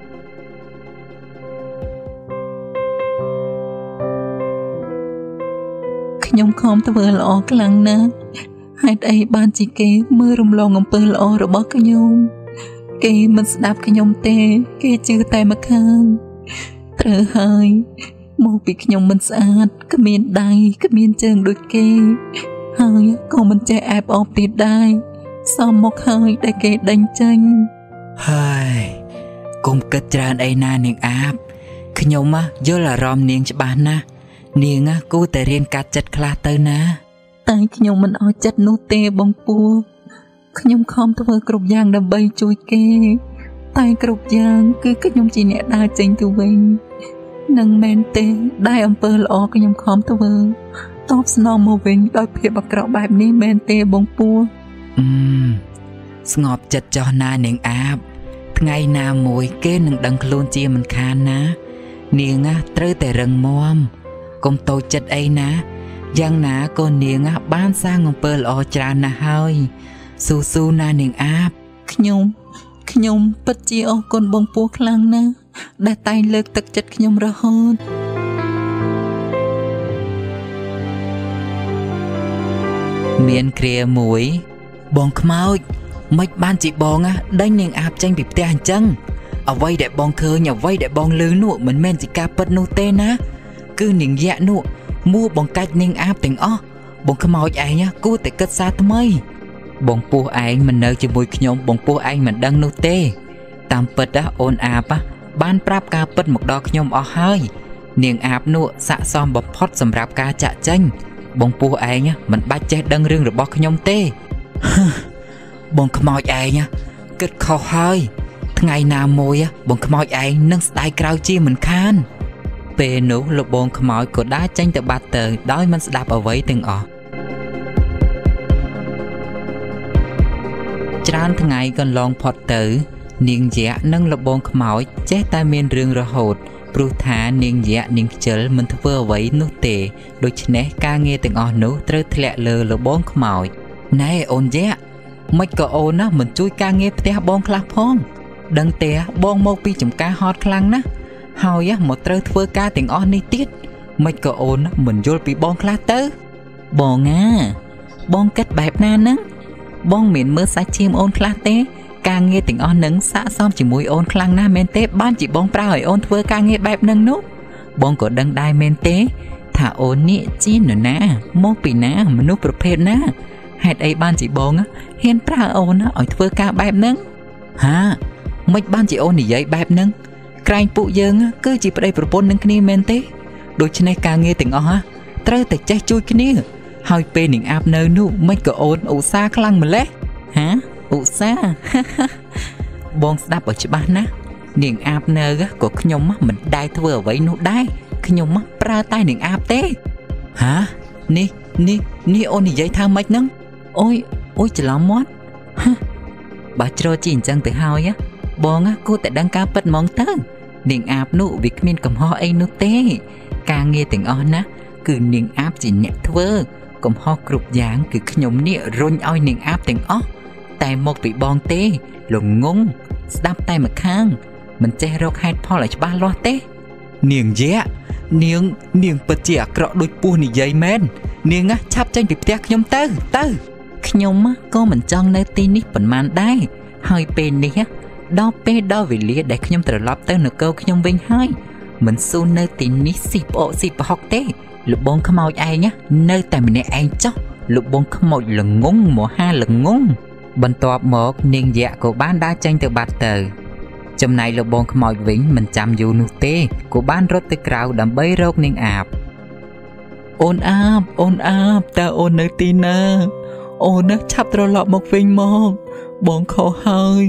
ខ្ញុំខំធ្វើល្អខ្លាំងណាស់ហេតុអីបានជាគេមើលរំលងអំពើល្អរបស់ខ្ញុំគេមិនស្ដាប់ខ្ញុំទេគេជឿតែម្ខាងត្រូវហើយមកពីខ្ញុំមិនស្អាតគ្មានដៃគ្មានជើងដូចគេហើយក៏មិនចេះអែបអបទៀតដែរសមមកហើយដែលគេដេញចេញហើយកុំគិតច្រើនអីណានាងអាបខ្ញុំយល់អារម្មណ៍នាងច្បាស់ណាស់នាងគួរតែរៀនកាត់ចិត្តខ្លះទៅណាតែខ្ញុំមិនអោយចិត្តនោះទេបងពូខ្ញុំខំធ្វើគ្រប់យ៉ាងដើម្បីជួយគេតែគ្រប់យ៉ាងគឺខ្ញុំជាអ្នកដើរចេញទៅវិញនឹងមែនទេដែលអំពើល្អខ្ញុំខំធ្វើតបស្នងមកវិញដោយភាពអាក្រក់បែបនេះមែនទេបងពូស្ងប់ចិត្តចោះណានាងអាបថ្ងៃណាមួយគេនឹងដឹងខ្លួនជាមិនខានណានាងត្រូវតែរឹងមាំកុំតូចចិត្តអីណាយ៉ាងណាក៏នាងបានសាងអំពើល្អច្រើនណាស់ហើយស៊ូណានាងអាបខ្ញុំពិតជាអរគុណបងពូខ្លាំងណាស់ដែលតែងលើកទឹកចិត្តខ្ញុំរហូតមានគ្រាមួយបងខ្មោចមិនបានជាបងដេញនាងអាបចេញពីផ្ទះអញ្ចឹងអ្វីដែលបងឃើញអ្វីដែលបងឮនោះមិនមែនជាការពិតនោះទេណា cứ niềng dạ nụ mua bằng cách niềng áp tình ó bằng khám hỏi ai nhá cô tại cất xa thầm ấy bằng pua anh mình nơi cho mùi nhóm bằng pua anh mình đăng nụ tê tam bật á ôn áp á ban prap ca bật một đo nhóm ó hơi niềng áp nụ xạ xóm bọc phót sầm rạp ca chạ chanh bằng pua anh nhá mình bắt chết đăng rương rồi bọc nhóm tê bằng khám hỏi ai nhá kết khó hơi ngày nào môi á bằng khám hỏi anh nâng style cao chi mình khan về nụ lục bồn khám hỏi của đá chanh từ bát tờ đói mình sẽ đạp ở với từng ọ tràn thằng ngày còn lòng phọt tử niềng dạ nâng lục bồn khám hỏi chết tai miên rương rồi hột pru thả niềng dạ niềng chớ mình thưa vơ với nụ tệ đôi chân né ca nghe từng ọ nụ trơ lẹ lờ lục bồn khám hỏi này ôn dạ mấy cậu ôn á mình chui ca nghe té bông khla phong đừng té bông mâu pi chấm ca hot khlang ná hỏi á một trơ thưa ca tiếng on đi tiết mấy cậu ôn á mình vô bị bông khla tớ bông á bông kết bẹp na nấng bông miền mưa sa chim ôn khla té ca nghe tiếng on nấng xã xóm chỉ mùi ôn khlang na men té ban chỉ bông pra hỏi ôn thưa ca nghe bẹp nấng nút bông có đăng đai men té thả ôn nhẹ chi nữa ná mông pi ná mà nút prepare ná hạt ấy ban chỉ bông á hiền pra ôn á ở thưa ca bẹp nấng hả mấy ban chỉ ôn thì vậy bẹp nấng cày phụ dương á cứ chỉ đây propose nâng kia men té đôi chân này ca nghe tiếng ó trơ tại trái chui kia hỏi pe niềng áp nơi nụ mấy cậu ôn ủ xa khăng mà lẽ hả ủ xa bông đáp ở chỗ ban á niềng áp nơi á của nhom mắt mình đai thưa vậy nụ đai nhom mắt pra tai niềng áp té hả ni ôn thì vậy tham mấy nấng ôi chỉ lắm mót bà cho chỉ chẳng tự hào á bông á cô tại đang ca bật mong tớ niềng áp nụ vì mình cầm ho ấy nụ té ca nghe tiếng on á cứ niềng áp chỉ nhẹ thưa cầm ho cục dáng cứ nhóm nịa rôn oi niềng áp tiếng ó tại một bị bong té lùng ngung đáp tay mà khang mình che rốc hai pho lại cho ba lo té niềng dễ niềng bật chẻ cọ đôi pu nỉ dây men niềng á chắp tranh bị té nhóm tớ nhóm á có mình chọn nơi tin nít bẩn man đai hơi bên đi á đo vì lý để nhóm trở lọp tới nửa câu nhóm vinh hơi mình su nơi tin nít xịp học té lục bông không màu ai nhá nơi tại mình này anh chóc lục bông không màu lần ngúng mùa ha lần ngúng bần tọa một niềng dạ của ban đã tranh từ bát tờ trong này lục bông không màu vĩnh mình chăm dù nụ tê của ban rốt tới cào đầm bấy rốt niềng ạp ôn áp ta ôn nơi tin à ôn á chắp trở lọp một vinh một bông khó hơi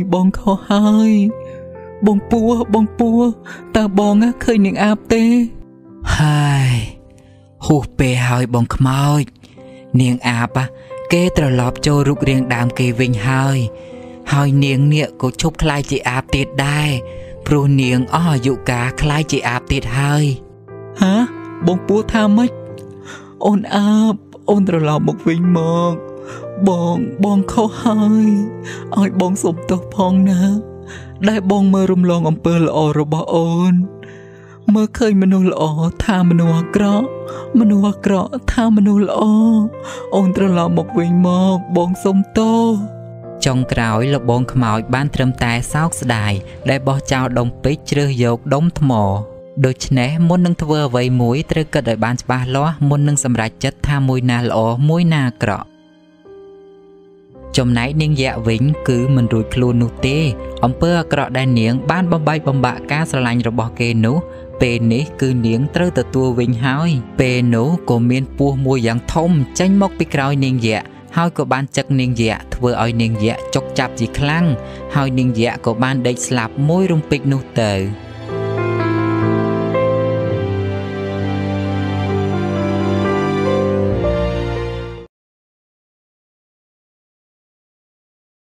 bông pua ta bông á khơi niềng áp tê hai hú bê hơi bông khmoi niềng áp á kê trở lọp cho rục riêng đàm kê vinh hơi niềng nịa của chúc khai chị áp tiết đai pru niềng dụ cả khai chị áp tiết hơi hả bông pua tha mất ôn áp ôn trở lọp một vinh một bong khó hơi ôi bong sụp tổ phong nè đại bong mơ rung lòng ông pơ lọ rồi bỏ ôn mơ khơi menu lọ tha menu cọ tha menu lọ ôn trở lọ một vinh một bong sụp tô trong cõi là bong khmoi ban trầm tai sóc đài đại bỏ chào đồng pích trừ dọc đống thmò đôi chân muốn nâng thưa với mũi trừ cất đời ban ba lo muốn nâng sầm rạch chất tha mùi na lọ mùi na cọ trong nãy niềng dạ vĩnh cứ mình rùi khuôn nụ tê ông pơ cọ đai niềng ban bom bay bom bạ cá sờ lạnh rồi bỏ kê nú pe ní cứ niềng trơ từ tua vĩnh hói pe nú của miền pua mùi dạng thông tranh mốc bị còi niềng dạ hói của ban chặt niềng dạ vừa oi niềng dạ chọc chạp gì khăng hói niềng dạ của ban đầy slap môi rung pịch nụ tờ